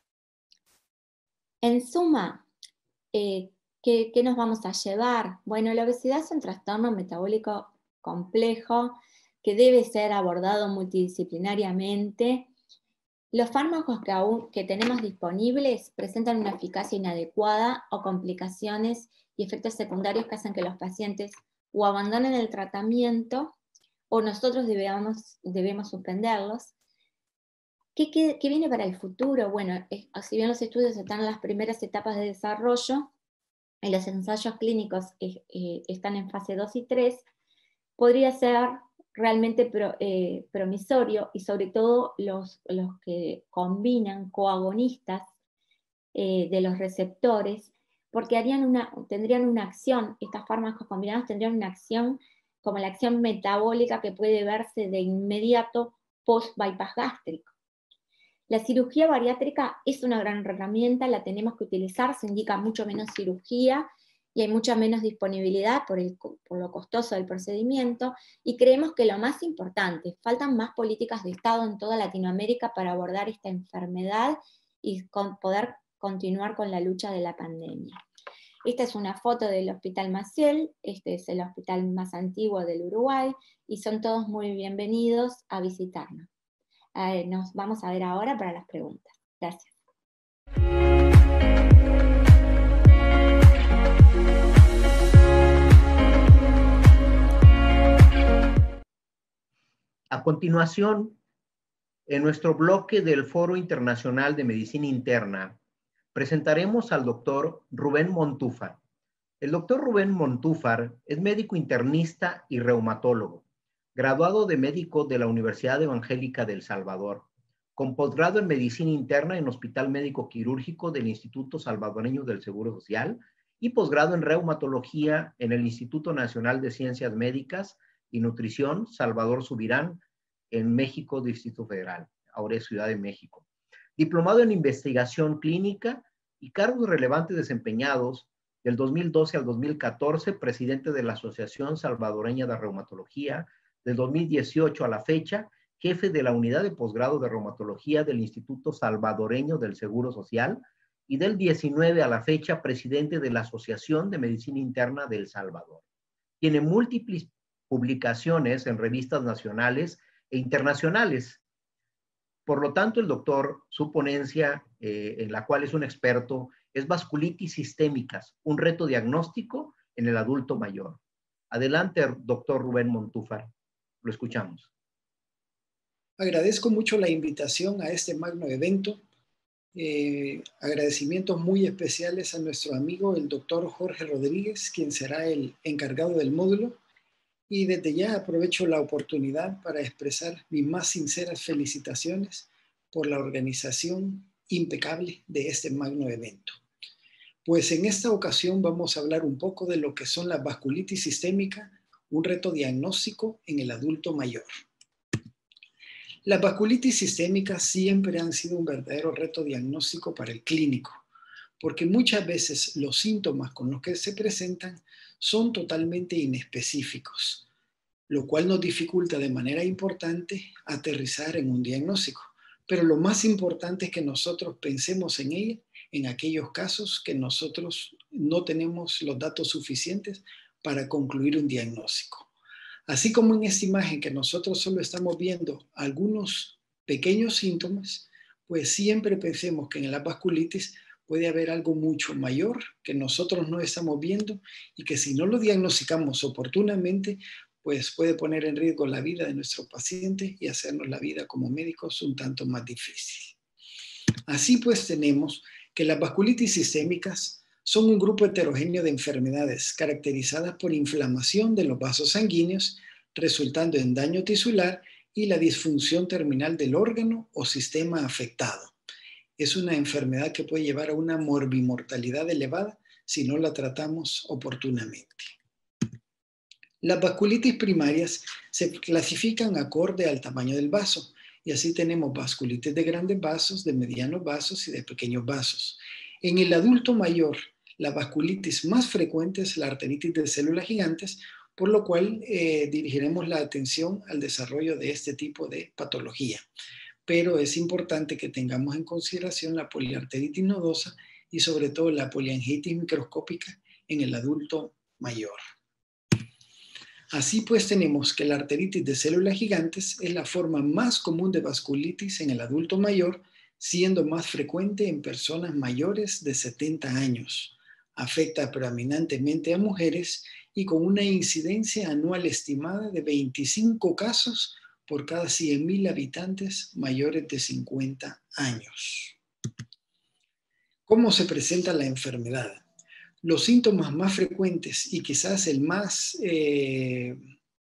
[SPEAKER 4] En suma, eh, ¿qué, ¿qué nos vamos a llevar? Bueno, la obesidad es un trastorno metabólico complejo que debe ser abordado multidisciplinariamente. Los fármacos que, aún, que tenemos disponibles presentan una eficacia inadecuada o complicaciones y efectos secundarios que hacen que los pacientes o abandonen el tratamiento o nosotros debemos, debemos suspenderlos. ¿Qué, qué, ¿Qué viene para el futuro? Bueno, es, si bien los estudios están en las primeras etapas de desarrollo, y los ensayos clínicos eh, eh, están en fase dos y tres, podría ser realmente pro, eh, promisorio, y sobre todo los, los que combinan coagonistas eh, de los receptores, porque harían una, tendrían una acción, estos fármacos combinados tendrían una acción como la acción metabólica que puede verse de inmediato post-bypass gástrico. La cirugía bariátrica es una gran herramienta, la tenemos que utilizar, se indica mucho menos cirugía y hay mucha menos disponibilidad por, el, por lo costoso del procedimiento, y creemos que lo más importante, faltan más políticas de Estado en toda Latinoamérica para abordar esta enfermedad y con, poder continuar con la lucha de la pandemia. Esta es una foto del Hospital Maciel, este es el hospital más antiguo del Uruguay, y son todos muy bienvenidos a visitarnos. Eh, nos vamos a ver ahora para las preguntas. Gracias.
[SPEAKER 2] A continuación, en nuestro bloque del Foro Internacional de Medicina Interna, presentaremos al doctor Rubén Montúfar. El doctor Rubén Montúfar es médico internista y reumatólogo, graduado de médico de la Universidad Evangélica de El Salvador, con posgrado en Medicina Interna en Hospital Médico Quirúrgico del Instituto Salvadoreño del Seguro Social y posgrado en Reumatología en el Instituto Nacional de Ciencias Médicas y Nutrición Salvador Subirán en México, Distrito Federal. ahora es Ciudad de México. Diplomado en investigación clínica y cargos relevantes desempeñados del dos mil doce al dos mil catorce, presidente de la Asociación Salvadoreña de Reumatología, del dos mil dieciocho a la fecha, jefe de la Unidad de Posgrado de Reumatología del Instituto Salvadoreño del Seguro Social, y del diecinueve a la fecha, presidente de la Asociación de Medicina Interna de El Salvador. Tiene múltiples publicaciones en revistas nacionales e internacionales. Por lo tanto, el doctor, su ponencia, eh, en la cual es un experto, es vasculitis sistémicas, un reto diagnóstico en el adulto mayor. Adelante, doctor Rubén Montúfar. Lo escuchamos.
[SPEAKER 5] Agradezco mucho la invitación a este magno evento. Eh, agradecimientos muy especiales a nuestro amigo, el doctor Jorge Rodríguez, quien será el encargado del módulo. Y desde ya aprovecho la oportunidad para expresar mis más sinceras felicitaciones por la organización impecable de este magno evento. Pues en esta ocasión vamos a hablar un poco de lo que son las vasculitis sistémica, un reto diagnóstico en el adulto mayor. Las vasculitis sistémicas siempre han sido un verdadero reto diagnóstico para el clínico, porque muchas veces los síntomas con los que se presentan son totalmente inespecíficos, lo cual nos dificulta de manera importante aterrizar en un diagnóstico. Pero lo más importante es que nosotros pensemos en ella en aquellos casos que nosotros no tenemos los datos suficientes para concluir un diagnóstico. Así como en esta imagen que nosotros solo estamos viendo algunos pequeños síntomas, pues siempre pensemos que en la vasculitis puede haber algo mucho mayor que nosotros no estamos viendo y que si no lo diagnosticamos oportunamente, pues puede poner en riesgo la vida de nuestro paciente y hacernos la vida como médicos un tanto más difícil. Así pues tenemos que las vasculitis sistémicas son un grupo heterogéneo de enfermedades caracterizadas por inflamación de los vasos sanguíneos, resultando en daño tisular y la disfunción terminal del órgano o sistema afectado. Es una enfermedad que puede llevar a una morbimortalidad elevada si no la tratamos oportunamente. Las vasculitis primarias se clasifican acorde al tamaño del vaso y así tenemos vasculitis de grandes vasos, de medianos vasos y de pequeños vasos. En el adulto mayor, la vasculitis más frecuente es la arteritis de células gigantes, por lo cual eh, dirigiremos la atención al desarrollo de este tipo de patología. Pero es importante que tengamos en consideración la poliarteritis nodosa y sobre todo la poliangitis microscópica en el adulto mayor. Así pues tenemos que la arteritis de células gigantes es la forma más común de vasculitis en el adulto mayor, siendo más frecuente en personas mayores de setenta años. Afecta predominantemente a mujeres y con una incidencia anual estimada de veinticinco casos por cada cien mil habitantes mayores de cincuenta años. ¿Cómo se presenta la enfermedad? Los síntomas más frecuentes y quizás el más eh,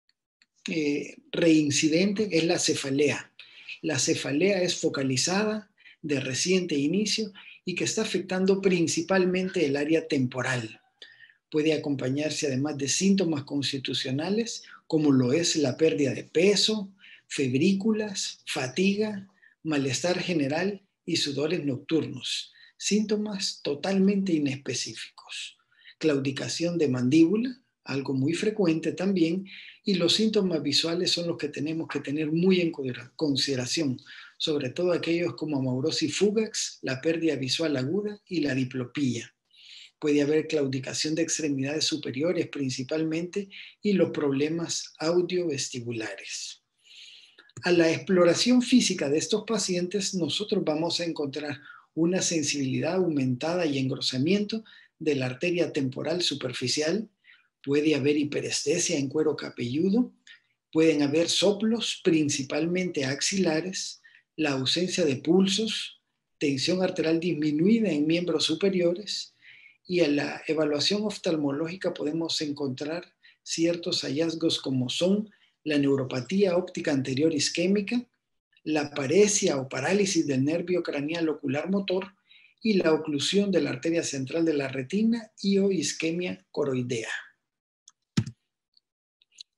[SPEAKER 5] eh, reincidente es la cefalea. La cefalea es focalizada, de reciente inicio y que está afectando principalmente el área temporal. Puede acompañarse además de síntomas constitucionales como lo es la pérdida de peso, febrículas, fatiga, malestar general y sudores nocturnos. Síntomas totalmente inespecíficos. Claudicación de mandíbula, algo muy frecuente también, y los síntomas visuales son los que tenemos que tener muy en consideración, sobre todo aquellos como amaurosis fugax, la pérdida visual aguda y la diplopía. Puede haber claudicación de extremidades superiores principalmente y los problemas audiovestibulares. A la exploración física de estos pacientes nosotros vamos a encontrar una sensibilidad aumentada y engrosamiento de la arteria temporal superficial, puede haber hiperestesia en cuero capelludo, pueden haber soplos principalmente axilares, la ausencia de pulsos, tensión arterial disminuida en miembros superiores y en la evaluación oftalmológica podemos encontrar ciertos hallazgos como son la neuropatía óptica anterior isquémica, la paresia o parálisis del nervio craneal ocular motor y la oclusión de la arteria central de la retina y o isquemia coroidea.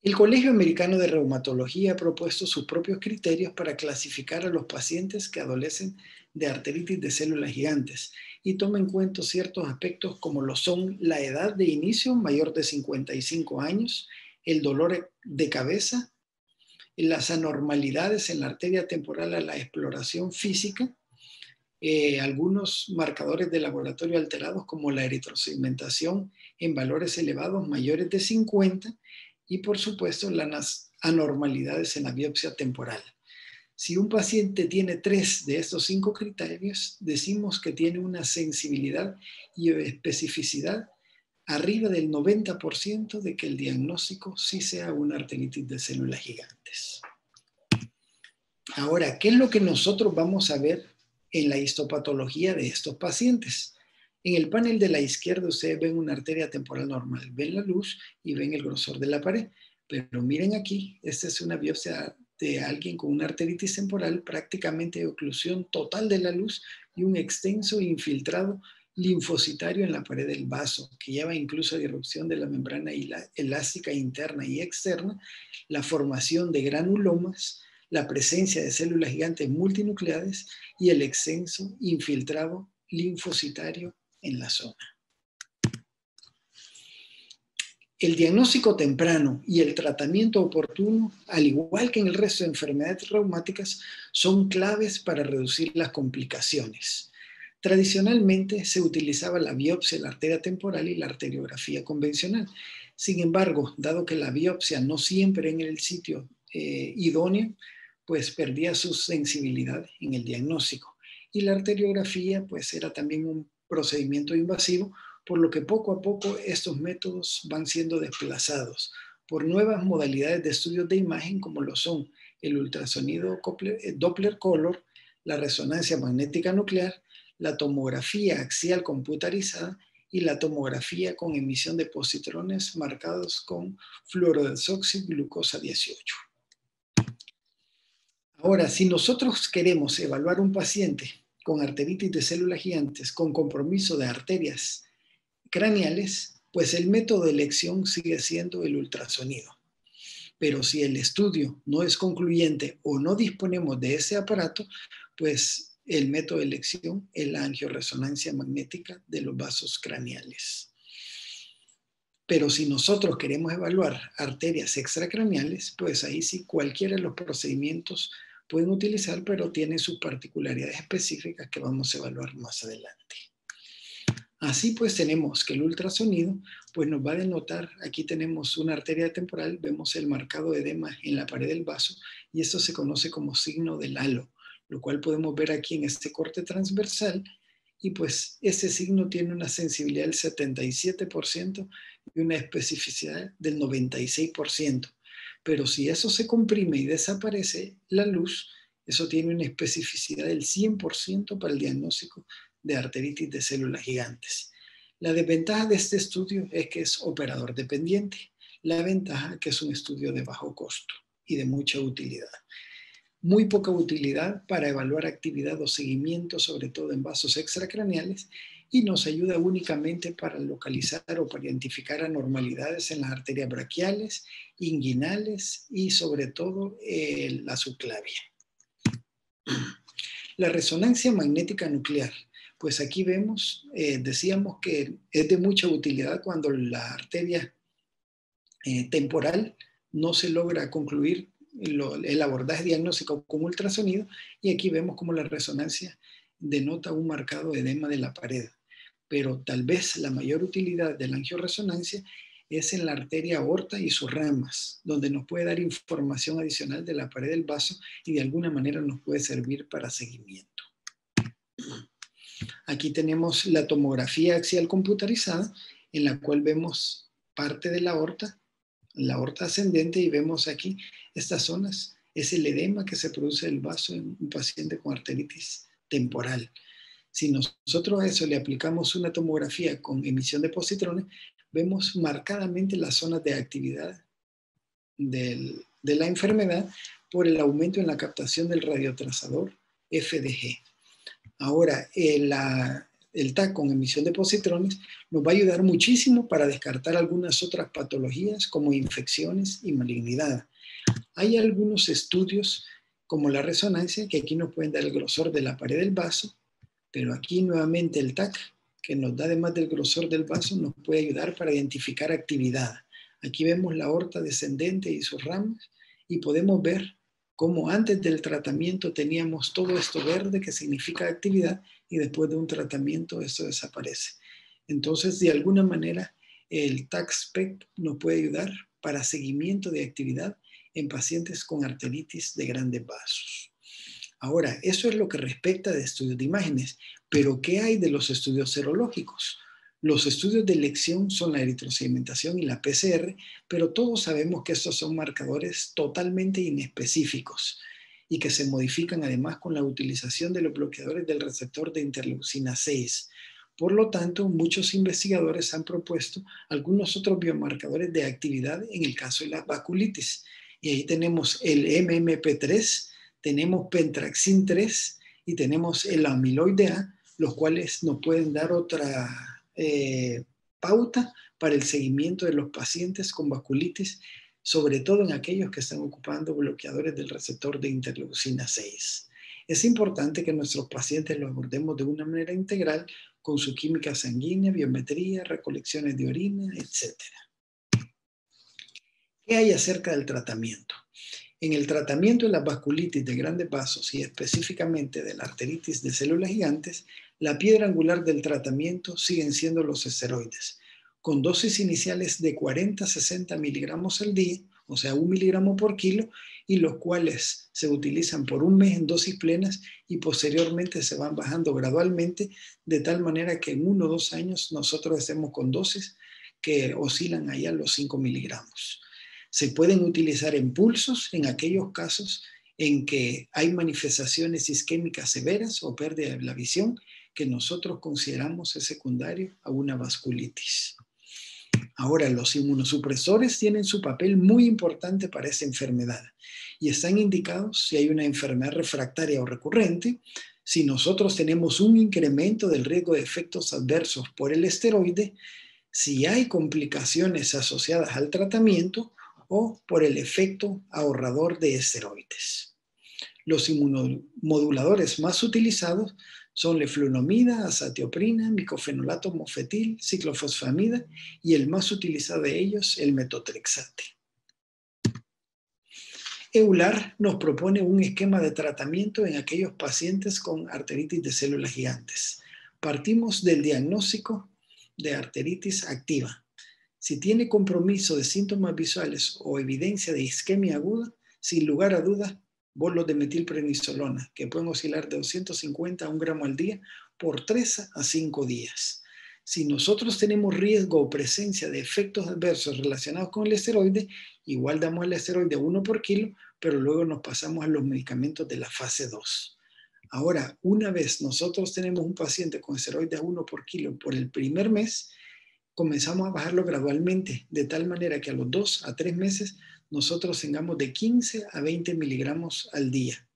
[SPEAKER 5] El Colegio Americano de Reumatología ha propuesto sus propios criterios para clasificar a los pacientes que adolecen de arteritis de células gigantes y toma en cuenta ciertos aspectos como lo son la edad de inicio, mayor de cincuenta y cinco años, el dolor de cabeza, las anormalidades en la arteria temporal a la exploración física, eh, algunos marcadores de laboratorio alterados como la eritrosegmentación en valores elevados mayores de cincuenta y por supuesto las anormalidades en la biopsia temporal. Si un paciente tiene tres de estos cinco criterios, decimos que tiene una sensibilidad y especificidad arriba del noventa por ciento de que el diagnóstico sí sea una arteritis de células gigantes. Ahora, ¿qué es lo que nosotros vamos a ver en la histopatología de estos pacientes? En el panel de la izquierda ustedes ven una arteria temporal normal, ven la luz y ven el grosor de la pared. Pero miren aquí, esta es una biopsia de alguien con una arteritis temporal, prácticamente de oclusión total de la luz y un extenso infiltrado linfocitario en la pared del vaso, que lleva incluso a irrupción de la membrana elástica interna y externa, la formación de granulomas, la presencia de células gigantes multinucleares y el extenso infiltrado linfocitario en la zona. El diagnóstico temprano y el tratamiento oportuno, al igual que en el resto de enfermedades reumáticas, son claves para reducir las complicaciones. Tradicionalmente se utilizaba la biopsia de la arteria temporal y la arteriografía convencional. Sin embargo, dado que la biopsia no siempre en el sitio eh, idóneo, pues perdía su sensibilidad en el diagnóstico. Y la arteriografía pues era también un procedimiento invasivo, por lo que poco a poco estos métodos van siendo desplazados por nuevas modalidades de estudios de imagen como lo son el ultrasonido Doppler Color, la resonancia magnética nuclear, la tomografía axial computarizada y la tomografía con emisión de positrones marcados con fluorodesoxiglucosa dieciocho. Ahora, si nosotros queremos evaluar un paciente con arteritis de células gigantes con compromiso de arterias craneales, pues el método de elección sigue siendo el ultrasonido. Pero si el estudio no es concluyente o no disponemos de ese aparato, pues el método de elección es la angioresonancia magnética de los vasos craneales. Pero si nosotros queremos evaluar arterias extracraneales, pues ahí sí cualquiera de los procedimientos pueden utilizar, pero tienen sus particularidades específicas que vamos a evaluar más adelante. Así pues tenemos que el ultrasonido pues nos va a denotar, aquí tenemos una arteria temporal, vemos el marcado edema en la pared del vaso y esto se conoce como signo del halo, lo cual podemos ver aquí en este corte transversal y pues este signo tiene una sensibilidad del setenta y siete por ciento y una especificidad del noventa y seis por ciento. Pero si eso se comprime y desaparece la luz, eso tiene una especificidad del cien por ciento para el diagnóstico de arteritis de células gigantes. La desventaja de este estudio es que es operador dependiente. La ventaja es que es un estudio de bajo costo y de mucha utilidad. Muy poca utilidad para evaluar actividad o seguimiento, sobre todo en vasos extracraneales, y nos ayuda únicamente para localizar o para identificar anormalidades en las arterias braquiales, inguinales y sobre todo eh, la subclavia. La resonancia magnética nuclear. Pues aquí vemos, eh, decíamos que es de mucha utilidad cuando la arteria eh, temporal no se logra concluir lo, el abordaje diagnóstico con ultrasonido y aquí vemos como la resonancia denota un marcado edema de la pared. Pero tal vez la mayor utilidad de la angioresonancia es en la arteria aorta y sus ramas, donde nos puede dar información adicional de la pared del vaso y de alguna manera nos puede servir para seguimiento. Aquí tenemos la tomografía axial computarizada, en la cual vemos parte de la aorta, la aorta ascendente, y vemos aquí estas zonas. Es el edema que se produce del vaso en un paciente con arteritis temporal. Si nosotros a eso le aplicamos una tomografía con emisión de positrones, vemos marcadamente las zonas de actividad del, de la enfermedad por el aumento en la captación del radiotrazador F D G. Ahora, eh, la el T A C con emisión de positrones nos va a ayudar muchísimo para descartar algunas otras patologías como infecciones y malignidad. Hay algunos estudios como la resonancia que aquí nos pueden dar el grosor de la pared del vaso, pero aquí nuevamente el T A C, que nos da además del grosor del vaso, nos puede ayudar para identificar actividad. Aquí vemos la aorta descendente y sus ramas y podemos ver cómo antes del tratamiento teníamos todo esto verde que significa actividad y después de un tratamiento esto desaparece. Entonces, de alguna manera, el T A C-S P E C nos puede ayudar para seguimiento de actividad en pacientes con arteritis de grandes vasos. Ahora, eso es lo que respecta de estudios de imágenes, pero ¿qué hay de los estudios serológicos? Los estudios de elección son la eritrosedimentación y la P C R, pero todos sabemos que estos son marcadores totalmente inespecíficos y que se modifican además con la utilización de los bloqueadores del receptor de interleucina seis. Por lo tanto, muchos investigadores han propuesto algunos otros biomarcadores de actividad en el caso de la vasculitis. Y ahí tenemos el M M P tres, tenemos Pentraxin tres y tenemos el amiloide A, los cuales nos pueden dar otra eh, pauta para el seguimiento de los pacientes con vasculitis, sobre todo en aquellos que están ocupando bloqueadores del receptor de interleucina seis. Es importante que nuestros pacientes los abordemos de una manera integral con su química sanguínea, biometría, recolecciones de orina, etcétera. ¿Qué hay acerca del tratamiento? En el tratamiento de la vasculitis de grandes vasos y específicamente de la arteritis de células gigantes, la piedra angular del tratamiento siguen siendo los esteroides, con dosis iniciales de cuarenta a sesenta miligramos al día, o sea, un miligramo por kilo, y los cuales se utilizan por un mes en dosis plenas y posteriormente se van bajando gradualmente, de tal manera que en uno o dos años nosotros estemos con dosis que oscilan allá los cinco miligramos. Se pueden utilizar en pulsos en aquellos casos en que hay manifestaciones isquémicas severas o pérdida de la visión que nosotros consideramos es secundario a una vasculitis. Ahora, los inmunosupresores tienen su papel muy importante para esa enfermedad y están indicados si hay una enfermedad refractaria o recurrente, si nosotros tenemos un incremento del riesgo de efectos adversos por el esteroide, si hay complicaciones asociadas al tratamiento o por el efecto ahorrador de esteroides. Los inmunomoduladores más utilizados son leflunomida, azatioprina, micofenolato mofetil, ciclofosfamida y el más utilizado de ellos, el metotrexate. EULAR nos propone un esquema de tratamiento en aquellos pacientes con arteritis de células gigantes. Partimos del diagnóstico de arteritis activa. Si tiene compromiso de síntomas visuales o evidencia de isquemia aguda, sin lugar a dudas, bolos de metilprednisolona, que pueden oscilar de doscientos cincuenta a un gramo al día por tres a cinco días. Si nosotros tenemos riesgo o presencia de efectos adversos relacionados con el esteroide, igual damos el esteroide uno por kilo, pero luego nos pasamos a los medicamentos de la fase dos. Ahora, una vez nosotros tenemos un paciente con esteroides uno por kilo por el primer mes, comenzamos a bajarlo gradualmente, de tal manera que a los dos a tres meses nosotros tengamos de quince a veinte miligramos al día.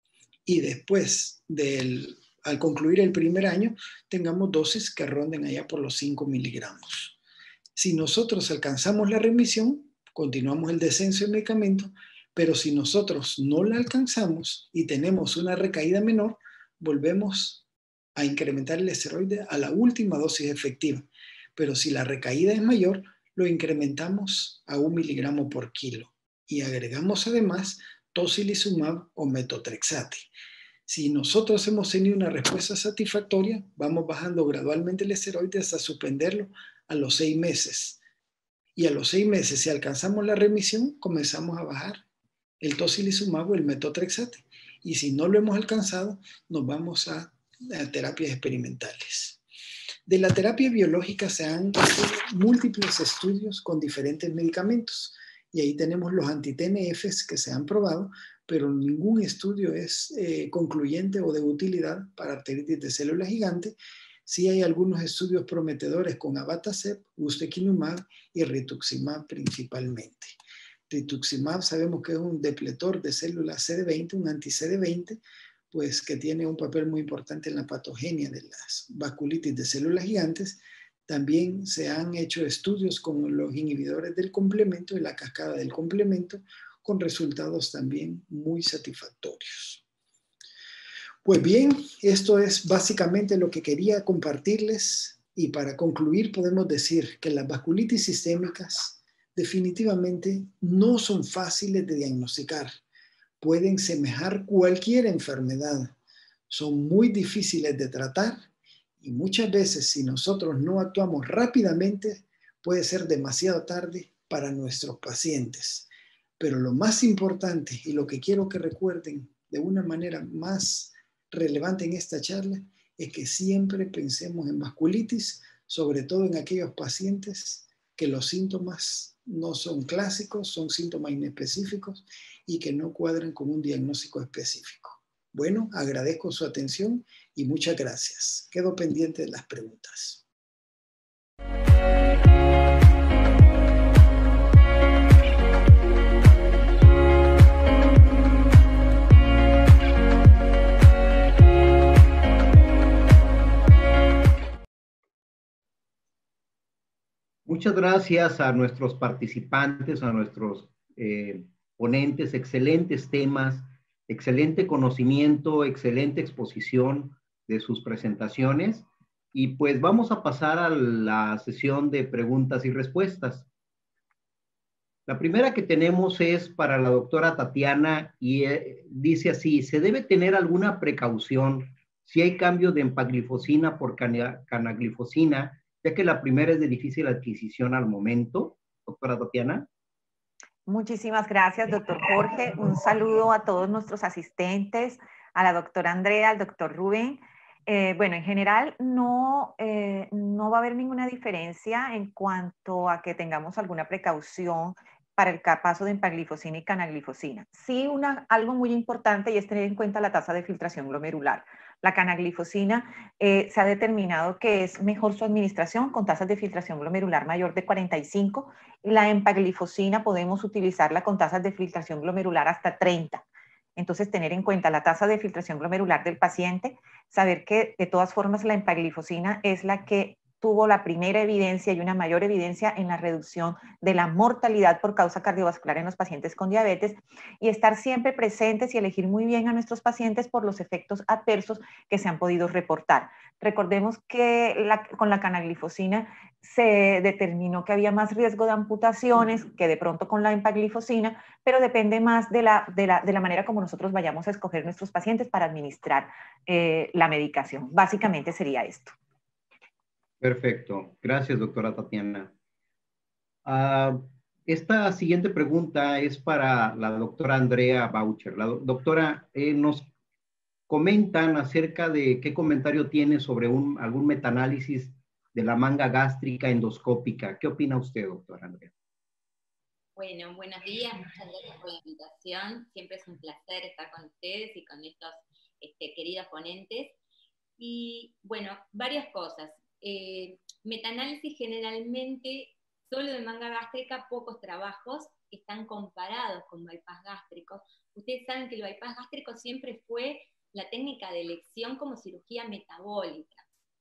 [SPEAKER 5] Y después, del, al concluir el primer año, tengamos dosis que ronden allá por los cinco miligramos. Si nosotros alcanzamos la remisión, continuamos el descenso de medicamento, pero si nosotros no la alcanzamos y tenemos una recaída menor, volvemos a incrementar el esteroide a la última dosis efectiva. Pero si la recaída es mayor, lo incrementamos a un miligramo por kilo y agregamos además tocilizumab o metotrexate. Si nosotros hemos tenido una respuesta satisfactoria, vamos bajando gradualmente el esteroide hasta suspenderlo a los seis meses. Y a los seis meses, si alcanzamos la remisión, comenzamos a bajar el tocilizumab o el metotrexate. Y si no lo hemos alcanzado, nos vamos a, a terapias experimentales. De la terapia biológica se han hecho múltiples estudios con diferentes medicamentos y ahí tenemos los anti-T N Fs que se han probado, pero ningún estudio es eh, concluyente o de utilidad para arteritis de células gigantes. Sí hay algunos estudios prometedores con abatacept, ustekinumab y rituximab principalmente. Rituximab sabemos que es un depletor de células C D veinte, un anti-C D veinte, pues que tiene un papel muy importante en la patogenia de las vasculitis de células gigantes. También se han hecho estudios con los inhibidores del complemento y la cascada del complemento, con resultados también muy satisfactorios. Pues bien, esto es básicamente lo que quería compartirles, y para concluir podemos decir que las vasculitis sistémicas definitivamente no son fáciles de diagnosticar. Pueden semejar cualquier enfermedad, son muy difíciles de tratar y muchas veces si nosotros no actuamos rápidamente puede ser demasiado tarde para nuestros pacientes. Pero lo más importante y lo que quiero que recuerden de una manera más relevante en esta charla es que siempre pensemos en vasculitis, sobre todo en aquellos pacientes que los síntomas no son clásicos, son síntomas inespecíficos y que no cuadran con un diagnóstico específico. Bueno, agradezco su atención y muchas gracias. Quedo pendiente de las preguntas.
[SPEAKER 2] Muchas gracias a nuestros participantes, a nuestros eh, ponentes, excelentes temas, excelente conocimiento, excelente exposición de sus presentaciones. Y pues vamos a pasar a la sesión de preguntas y respuestas. La primera que tenemos es para la doctora Tatiana y eh, dice así: ¿se debe tener alguna precaución si hay cambio de empaglifosina por cana canaglifosina, ya que la primera es de difícil adquisición al momento? Doctora Tatiana.
[SPEAKER 1] Muchísimas gracias, doctor Jorge. Un saludo a todos nuestros asistentes, a la doctora Andrea, al doctor Rubén. Eh, bueno, en general no, eh, no va a haber ninguna diferencia en cuanto a que tengamos alguna precaución para el paso de empaglifosina y canaglifosina. Sí, una, algo muy importante y es tener en cuenta la tasa de filtración glomerular. La canaglifosina eh, se ha determinado que es mejor su administración con tasas de filtración glomerular mayor de cuarenta y cinco, y la empaglifosina podemos utilizarla con tasas de filtración glomerular hasta treinta. Entonces, tener en cuenta la tasa de filtración glomerular del paciente, saber que de todas formas la empaglifosina es la que tuvo la primera evidencia y una mayor evidencia en la reducción de la mortalidad por causa cardiovascular en los pacientes con diabetes, y estar siempre presentes y elegir muy bien a nuestros pacientes por los efectos adversos que se han podido reportar. Recordemos que la, con la canaglifosina se determinó que había más riesgo de amputaciones que de pronto con la empaglifosina, pero depende más de la, de la, de la manera como nosotros vayamos a escoger nuestros pacientes para administrar eh, la medicación. Básicamente sería esto.
[SPEAKER 2] Perfecto. Gracias, doctora Tatiana. Uh, esta siguiente pregunta es para la doctora Andrea Boucher. La do doctora, eh, nos comentan acerca de qué comentario tiene sobre un, algún metaanálisis de la manga gástrica endoscópica. ¿Qué opina usted, doctora Andrea?
[SPEAKER 4] Bueno, buenos días, muchas gracias por la invitación. Siempre es un placer estar con ustedes y con estos este, queridos ponentes. Y bueno, varias cosas. Eh, metaanálisis generalmente, solo de manga gástrica, pocos trabajos están comparados con bypass gástrico. Ustedes saben que el bypass gástrico siempre fue la técnica de elección como cirugía metabólica.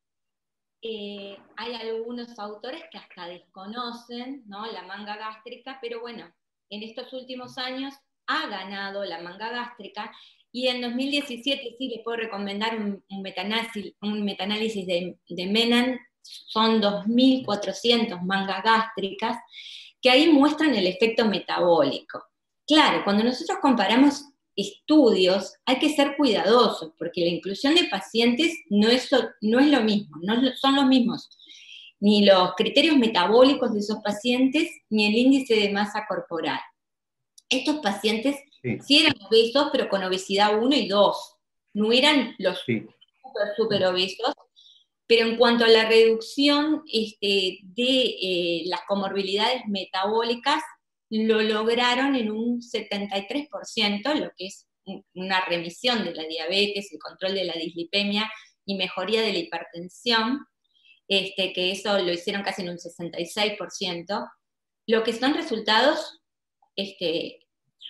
[SPEAKER 4] Eh, hay algunos autores que hasta desconocen, ¿no?, la manga gástrica, pero bueno, en estos últimos años ha ganado la manga gástrica. Y en dos mil diecisiete sí les puedo recomendar un, un metaanálisis, un metaanálisis de, de Menan, son dos mil cuatrocientas mangas gástricas, que ahí muestran el efecto metabólico. Claro, cuando nosotros comparamos estudios hay que ser cuidadosos, porque la inclusión de pacientes no es, no es lo mismo, no son los mismos, ni los criterios metabólicos de esos pacientes, ni el índice de masa corporal. Estos pacientes sí, sí eran obesos, pero con obesidad uno y dos. No eran los sí. super, super obesos, pero en cuanto a la reducción este, de eh, las comorbilidades metabólicas, lo lograron en un setenta y tres por ciento, lo que es una remisión de la diabetes, el control de la dislipemia y mejoría de la hipertensión, este, que eso lo hicieron casi en un sesenta y seis por ciento, lo que son resultados Este,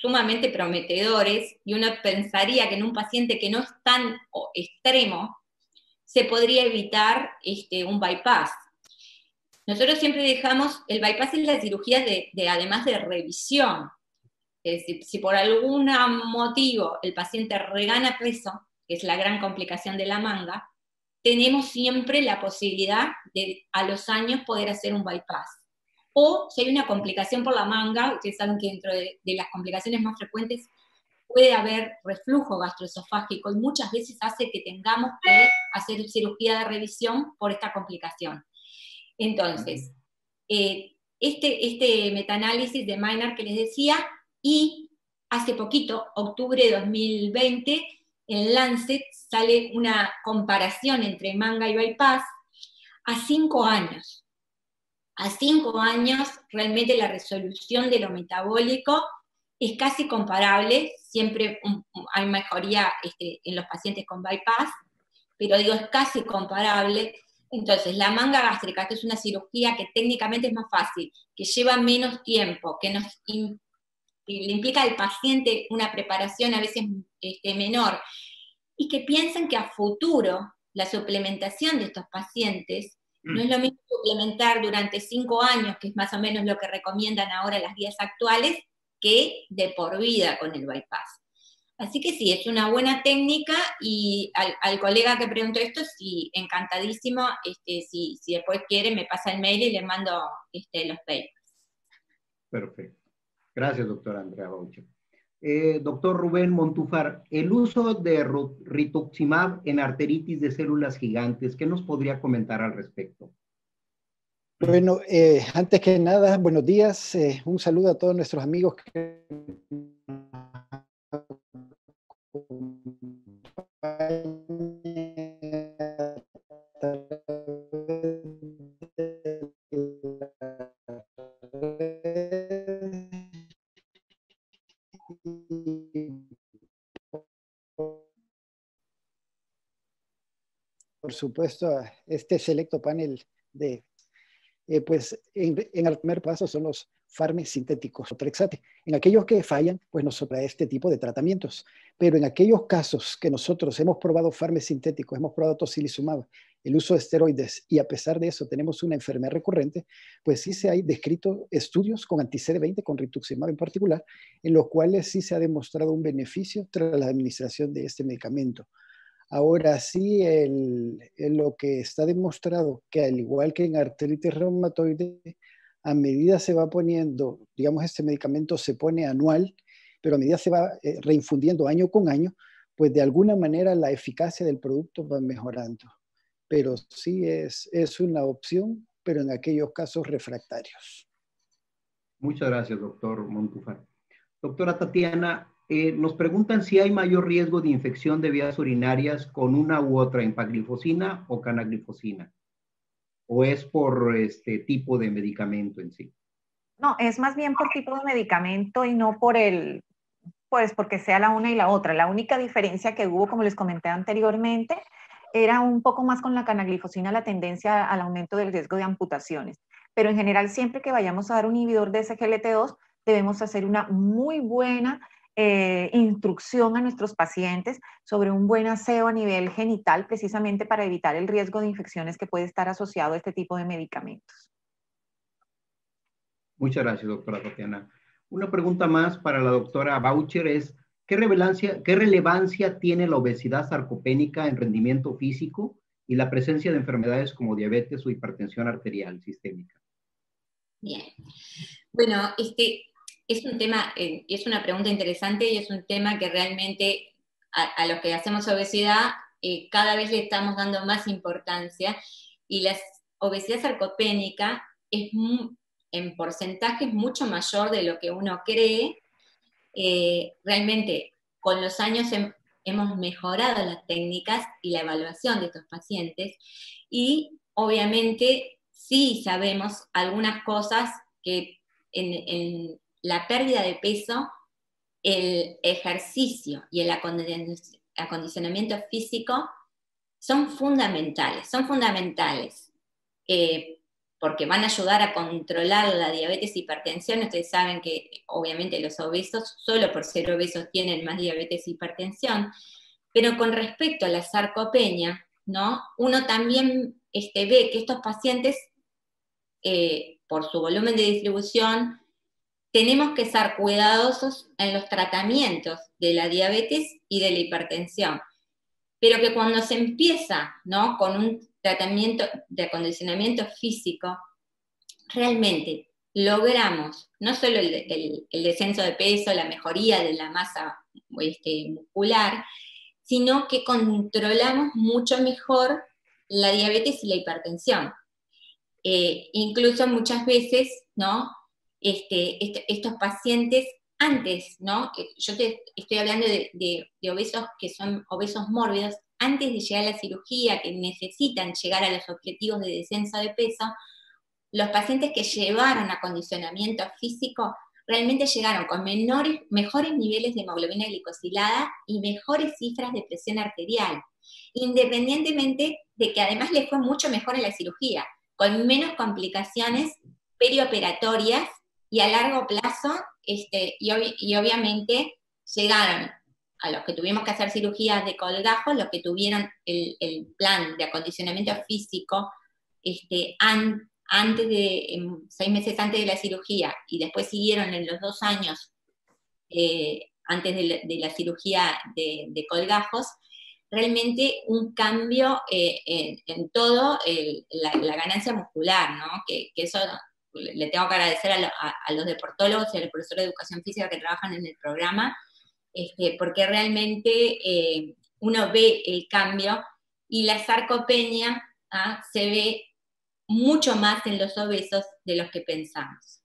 [SPEAKER 4] sumamente prometedores, y uno pensaría que en un paciente que no es tan extremo, se podría evitar este, un bypass. Nosotros siempre dejamos, el bypass es la cirugía de, de además de revisión. Es decir, si por algún motivo el paciente regana peso, que es la gran complicación de la manga, tenemos siempre la posibilidad de a los años poder hacer un bypass. O si hay una complicación por la manga, ustedes saben que dentro de, de las complicaciones más frecuentes puede haber reflujo gastroesofágico, y muchas veces hace que tengamos que hacer cirugía de revisión por esta complicación. Entonces, eh, este, este metaanálisis de Maynard que les decía, y hace poquito, octubre de dos mil veinte, en Lancet sale una comparación entre manga y bypass a cinco años. A cinco años, realmente la resolución de lo metabólico es casi comparable, siempre un, hay mejoría este, en los pacientes con bypass, pero digo, es casi comparable. Entonces, la manga gástrica, que es una cirugía que técnicamente es más fácil, que lleva menos tiempo, que nos in, que le implica al paciente una preparación a veces este, menor, y que piensen que a futuro la suplementación de estos pacientes no es lo mismo suplementar durante cinco años, que es más o menos lo que recomiendan ahora las guías actuales, que de por vida con el bypass. Así que sí, es una buena técnica, y al, al colega que preguntó esto, sí, encantadísimo, este, si, si después quiere me pasa el mail y le mando este, los papers.
[SPEAKER 2] Perfecto. Gracias, doctora Andrea Boucher. Eh, doctor Rubén Montúfar, el uso de rituximab en arteritis de células gigantes, ¿qué nos podría comentar al respecto?
[SPEAKER 5] Bueno, eh, antes que nada, buenos días. Eh, un saludo a todos nuestros amigos que por supuesto, a este selecto panel de, eh, pues en, en el primer paso son los fármacos sintéticos o Trexate. En aquellos que fallan, pues nos sopla este tipo de tratamientos. Pero en aquellos casos que nosotros hemos probado fármacos sintéticos, hemos probado tocilizumab, el uso de esteroides, y a pesar de eso tenemos una enfermedad recurrente, pues sí se hay descrito estudios con anti C D veinte, con rituximab en particular, en los cuales sí se ha demostrado un beneficio tras la administración de este medicamento. Ahora sí, el, el, lo que está demostrado, que al igual que en artritis reumatoide, a medida se va poniendo, digamos, este medicamento se pone anual, pero a medida se va eh, reinfundiendo año con año, pues de alguna manera la eficacia del producto va mejorando. Pero sí es, es una opción, pero en aquellos casos refractarios.
[SPEAKER 2] Muchas gracias, doctor Montúfar. Doctora Tatiana, Eh, nos preguntan si hay mayor riesgo de infección de vías urinarias con una u otra empaglifosina o canaglifosina, o es por este tipo de medicamento en sí.
[SPEAKER 1] No, es más bien por tipo de medicamento y no por el, pues porque sea la una y la otra. La única diferencia que hubo, como les comenté anteriormente, era un poco más con la canaglifosina la tendencia al aumento del riesgo de amputaciones. Pero en general, siempre que vayamos a dar un inhibidor de S G L T dos, debemos hacer una muy buena Eh, instrucción a nuestros pacientes sobre un buen aseo a nivel genital, precisamente para evitar el riesgo de infecciones que puede estar asociado a este tipo de medicamentos.
[SPEAKER 2] Muchas gracias, doctora Tatiana. Una pregunta más para la doctora Boucher es, ¿qué relevancia, qué relevancia tiene la obesidad sarcopénica en rendimiento físico y la presencia de enfermedades como diabetes o hipertensión arterial sistémica?
[SPEAKER 4] Bien. Bueno, este... Es un tema, eh, es una pregunta interesante, y es un tema que realmente a, a los que hacemos obesidad eh, cada vez le estamos dando más importancia, y la obesidad sarcopénica es muy, en porcentaje es mucho mayor de lo que uno cree. Eh, realmente con los años he, hemos mejorado las técnicas y la evaluación de estos pacientes, y obviamente sí sabemos algunas cosas que en, en la pérdida de peso, el ejercicio y el acondicionamiento físico son fundamentales, son fundamentales. Eh, porque van a ayudar a controlar la diabetes e hipertensión. Ustedes saben que obviamente los obesos, solo por ser obesos, tienen más diabetes e hipertensión, pero con respecto a la sarcopenia, ¿no? Uno también este, ve que estos pacientes, eh, por su volumen de distribución, tenemos que ser cuidadosos en los tratamientos de la diabetes y de la hipertensión, pero que cuando se empieza, ¿no?, con un tratamiento de acondicionamiento físico, realmente logramos no solo el, el, el descenso de peso, la mejoría de la masa este, muscular, sino que controlamos mucho mejor la diabetes y la hipertensión. Eh, incluso muchas veces, ¿no?, este, este, estos pacientes antes, ¿no?, yo te estoy hablando de, de, de obesos que son obesos mórbidos, antes de llegar a la cirugía, que necesitan llegar a los objetivos de descenso de peso, los pacientes que llevaron acondicionamiento físico realmente llegaron con menores, mejores niveles de hemoglobina glicosilada y mejores cifras de presión arterial, independientemente de que además les fue mucho mejor en la cirugía, con menos complicaciones perioperatorias y a largo plazo, este, y, ob y obviamente llegaron a los que tuvimos que hacer cirugías de colgajos, los que tuvieron el, el plan de acondicionamiento físico este, an, antes de, eh, seis meses antes de la cirugía, y después siguieron en los dos años eh, antes de la, de la cirugía de, de colgajos, realmente un cambio eh, en, en todo el, la, la ganancia muscular, ¿no? Que, que eso le tengo que agradecer a, lo, a, a los deportólogos y a los profesores de educación física que trabajan en el programa, este, porque realmente eh, uno ve el cambio, y la sarcopenia ¿ah? se ve mucho más en los obesos de los que pensamos.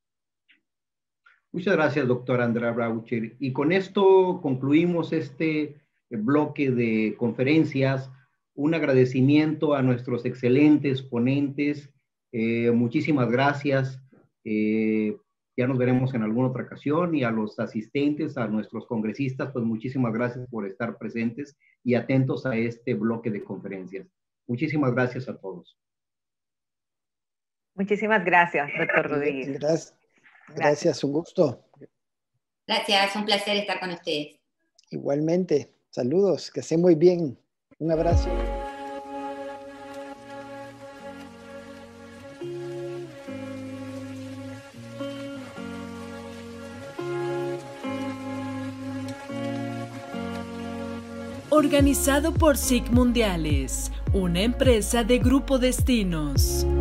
[SPEAKER 2] Muchas gracias, doctora Andrea Braucher. Y con esto concluimos este bloque de conferencias. Un agradecimiento a nuestros excelentes ponentes. Eh, muchísimas gracias. Eh, ya nos veremos en alguna otra ocasión. Y a los asistentes, a nuestros congresistas, pues muchísimas gracias por estar presentes y atentos a este bloque de conferencias. Muchísimas gracias a todos.
[SPEAKER 1] Muchísimas gracias, doctor Rodríguez.
[SPEAKER 5] Gracias, gracias, un gusto.
[SPEAKER 4] Gracias, un placer estar con ustedes.
[SPEAKER 5] Igualmente, saludos, que estén muy bien. Un abrazo.
[SPEAKER 6] Organizado por S I C Mundiales, una empresa de Grupo Destinos.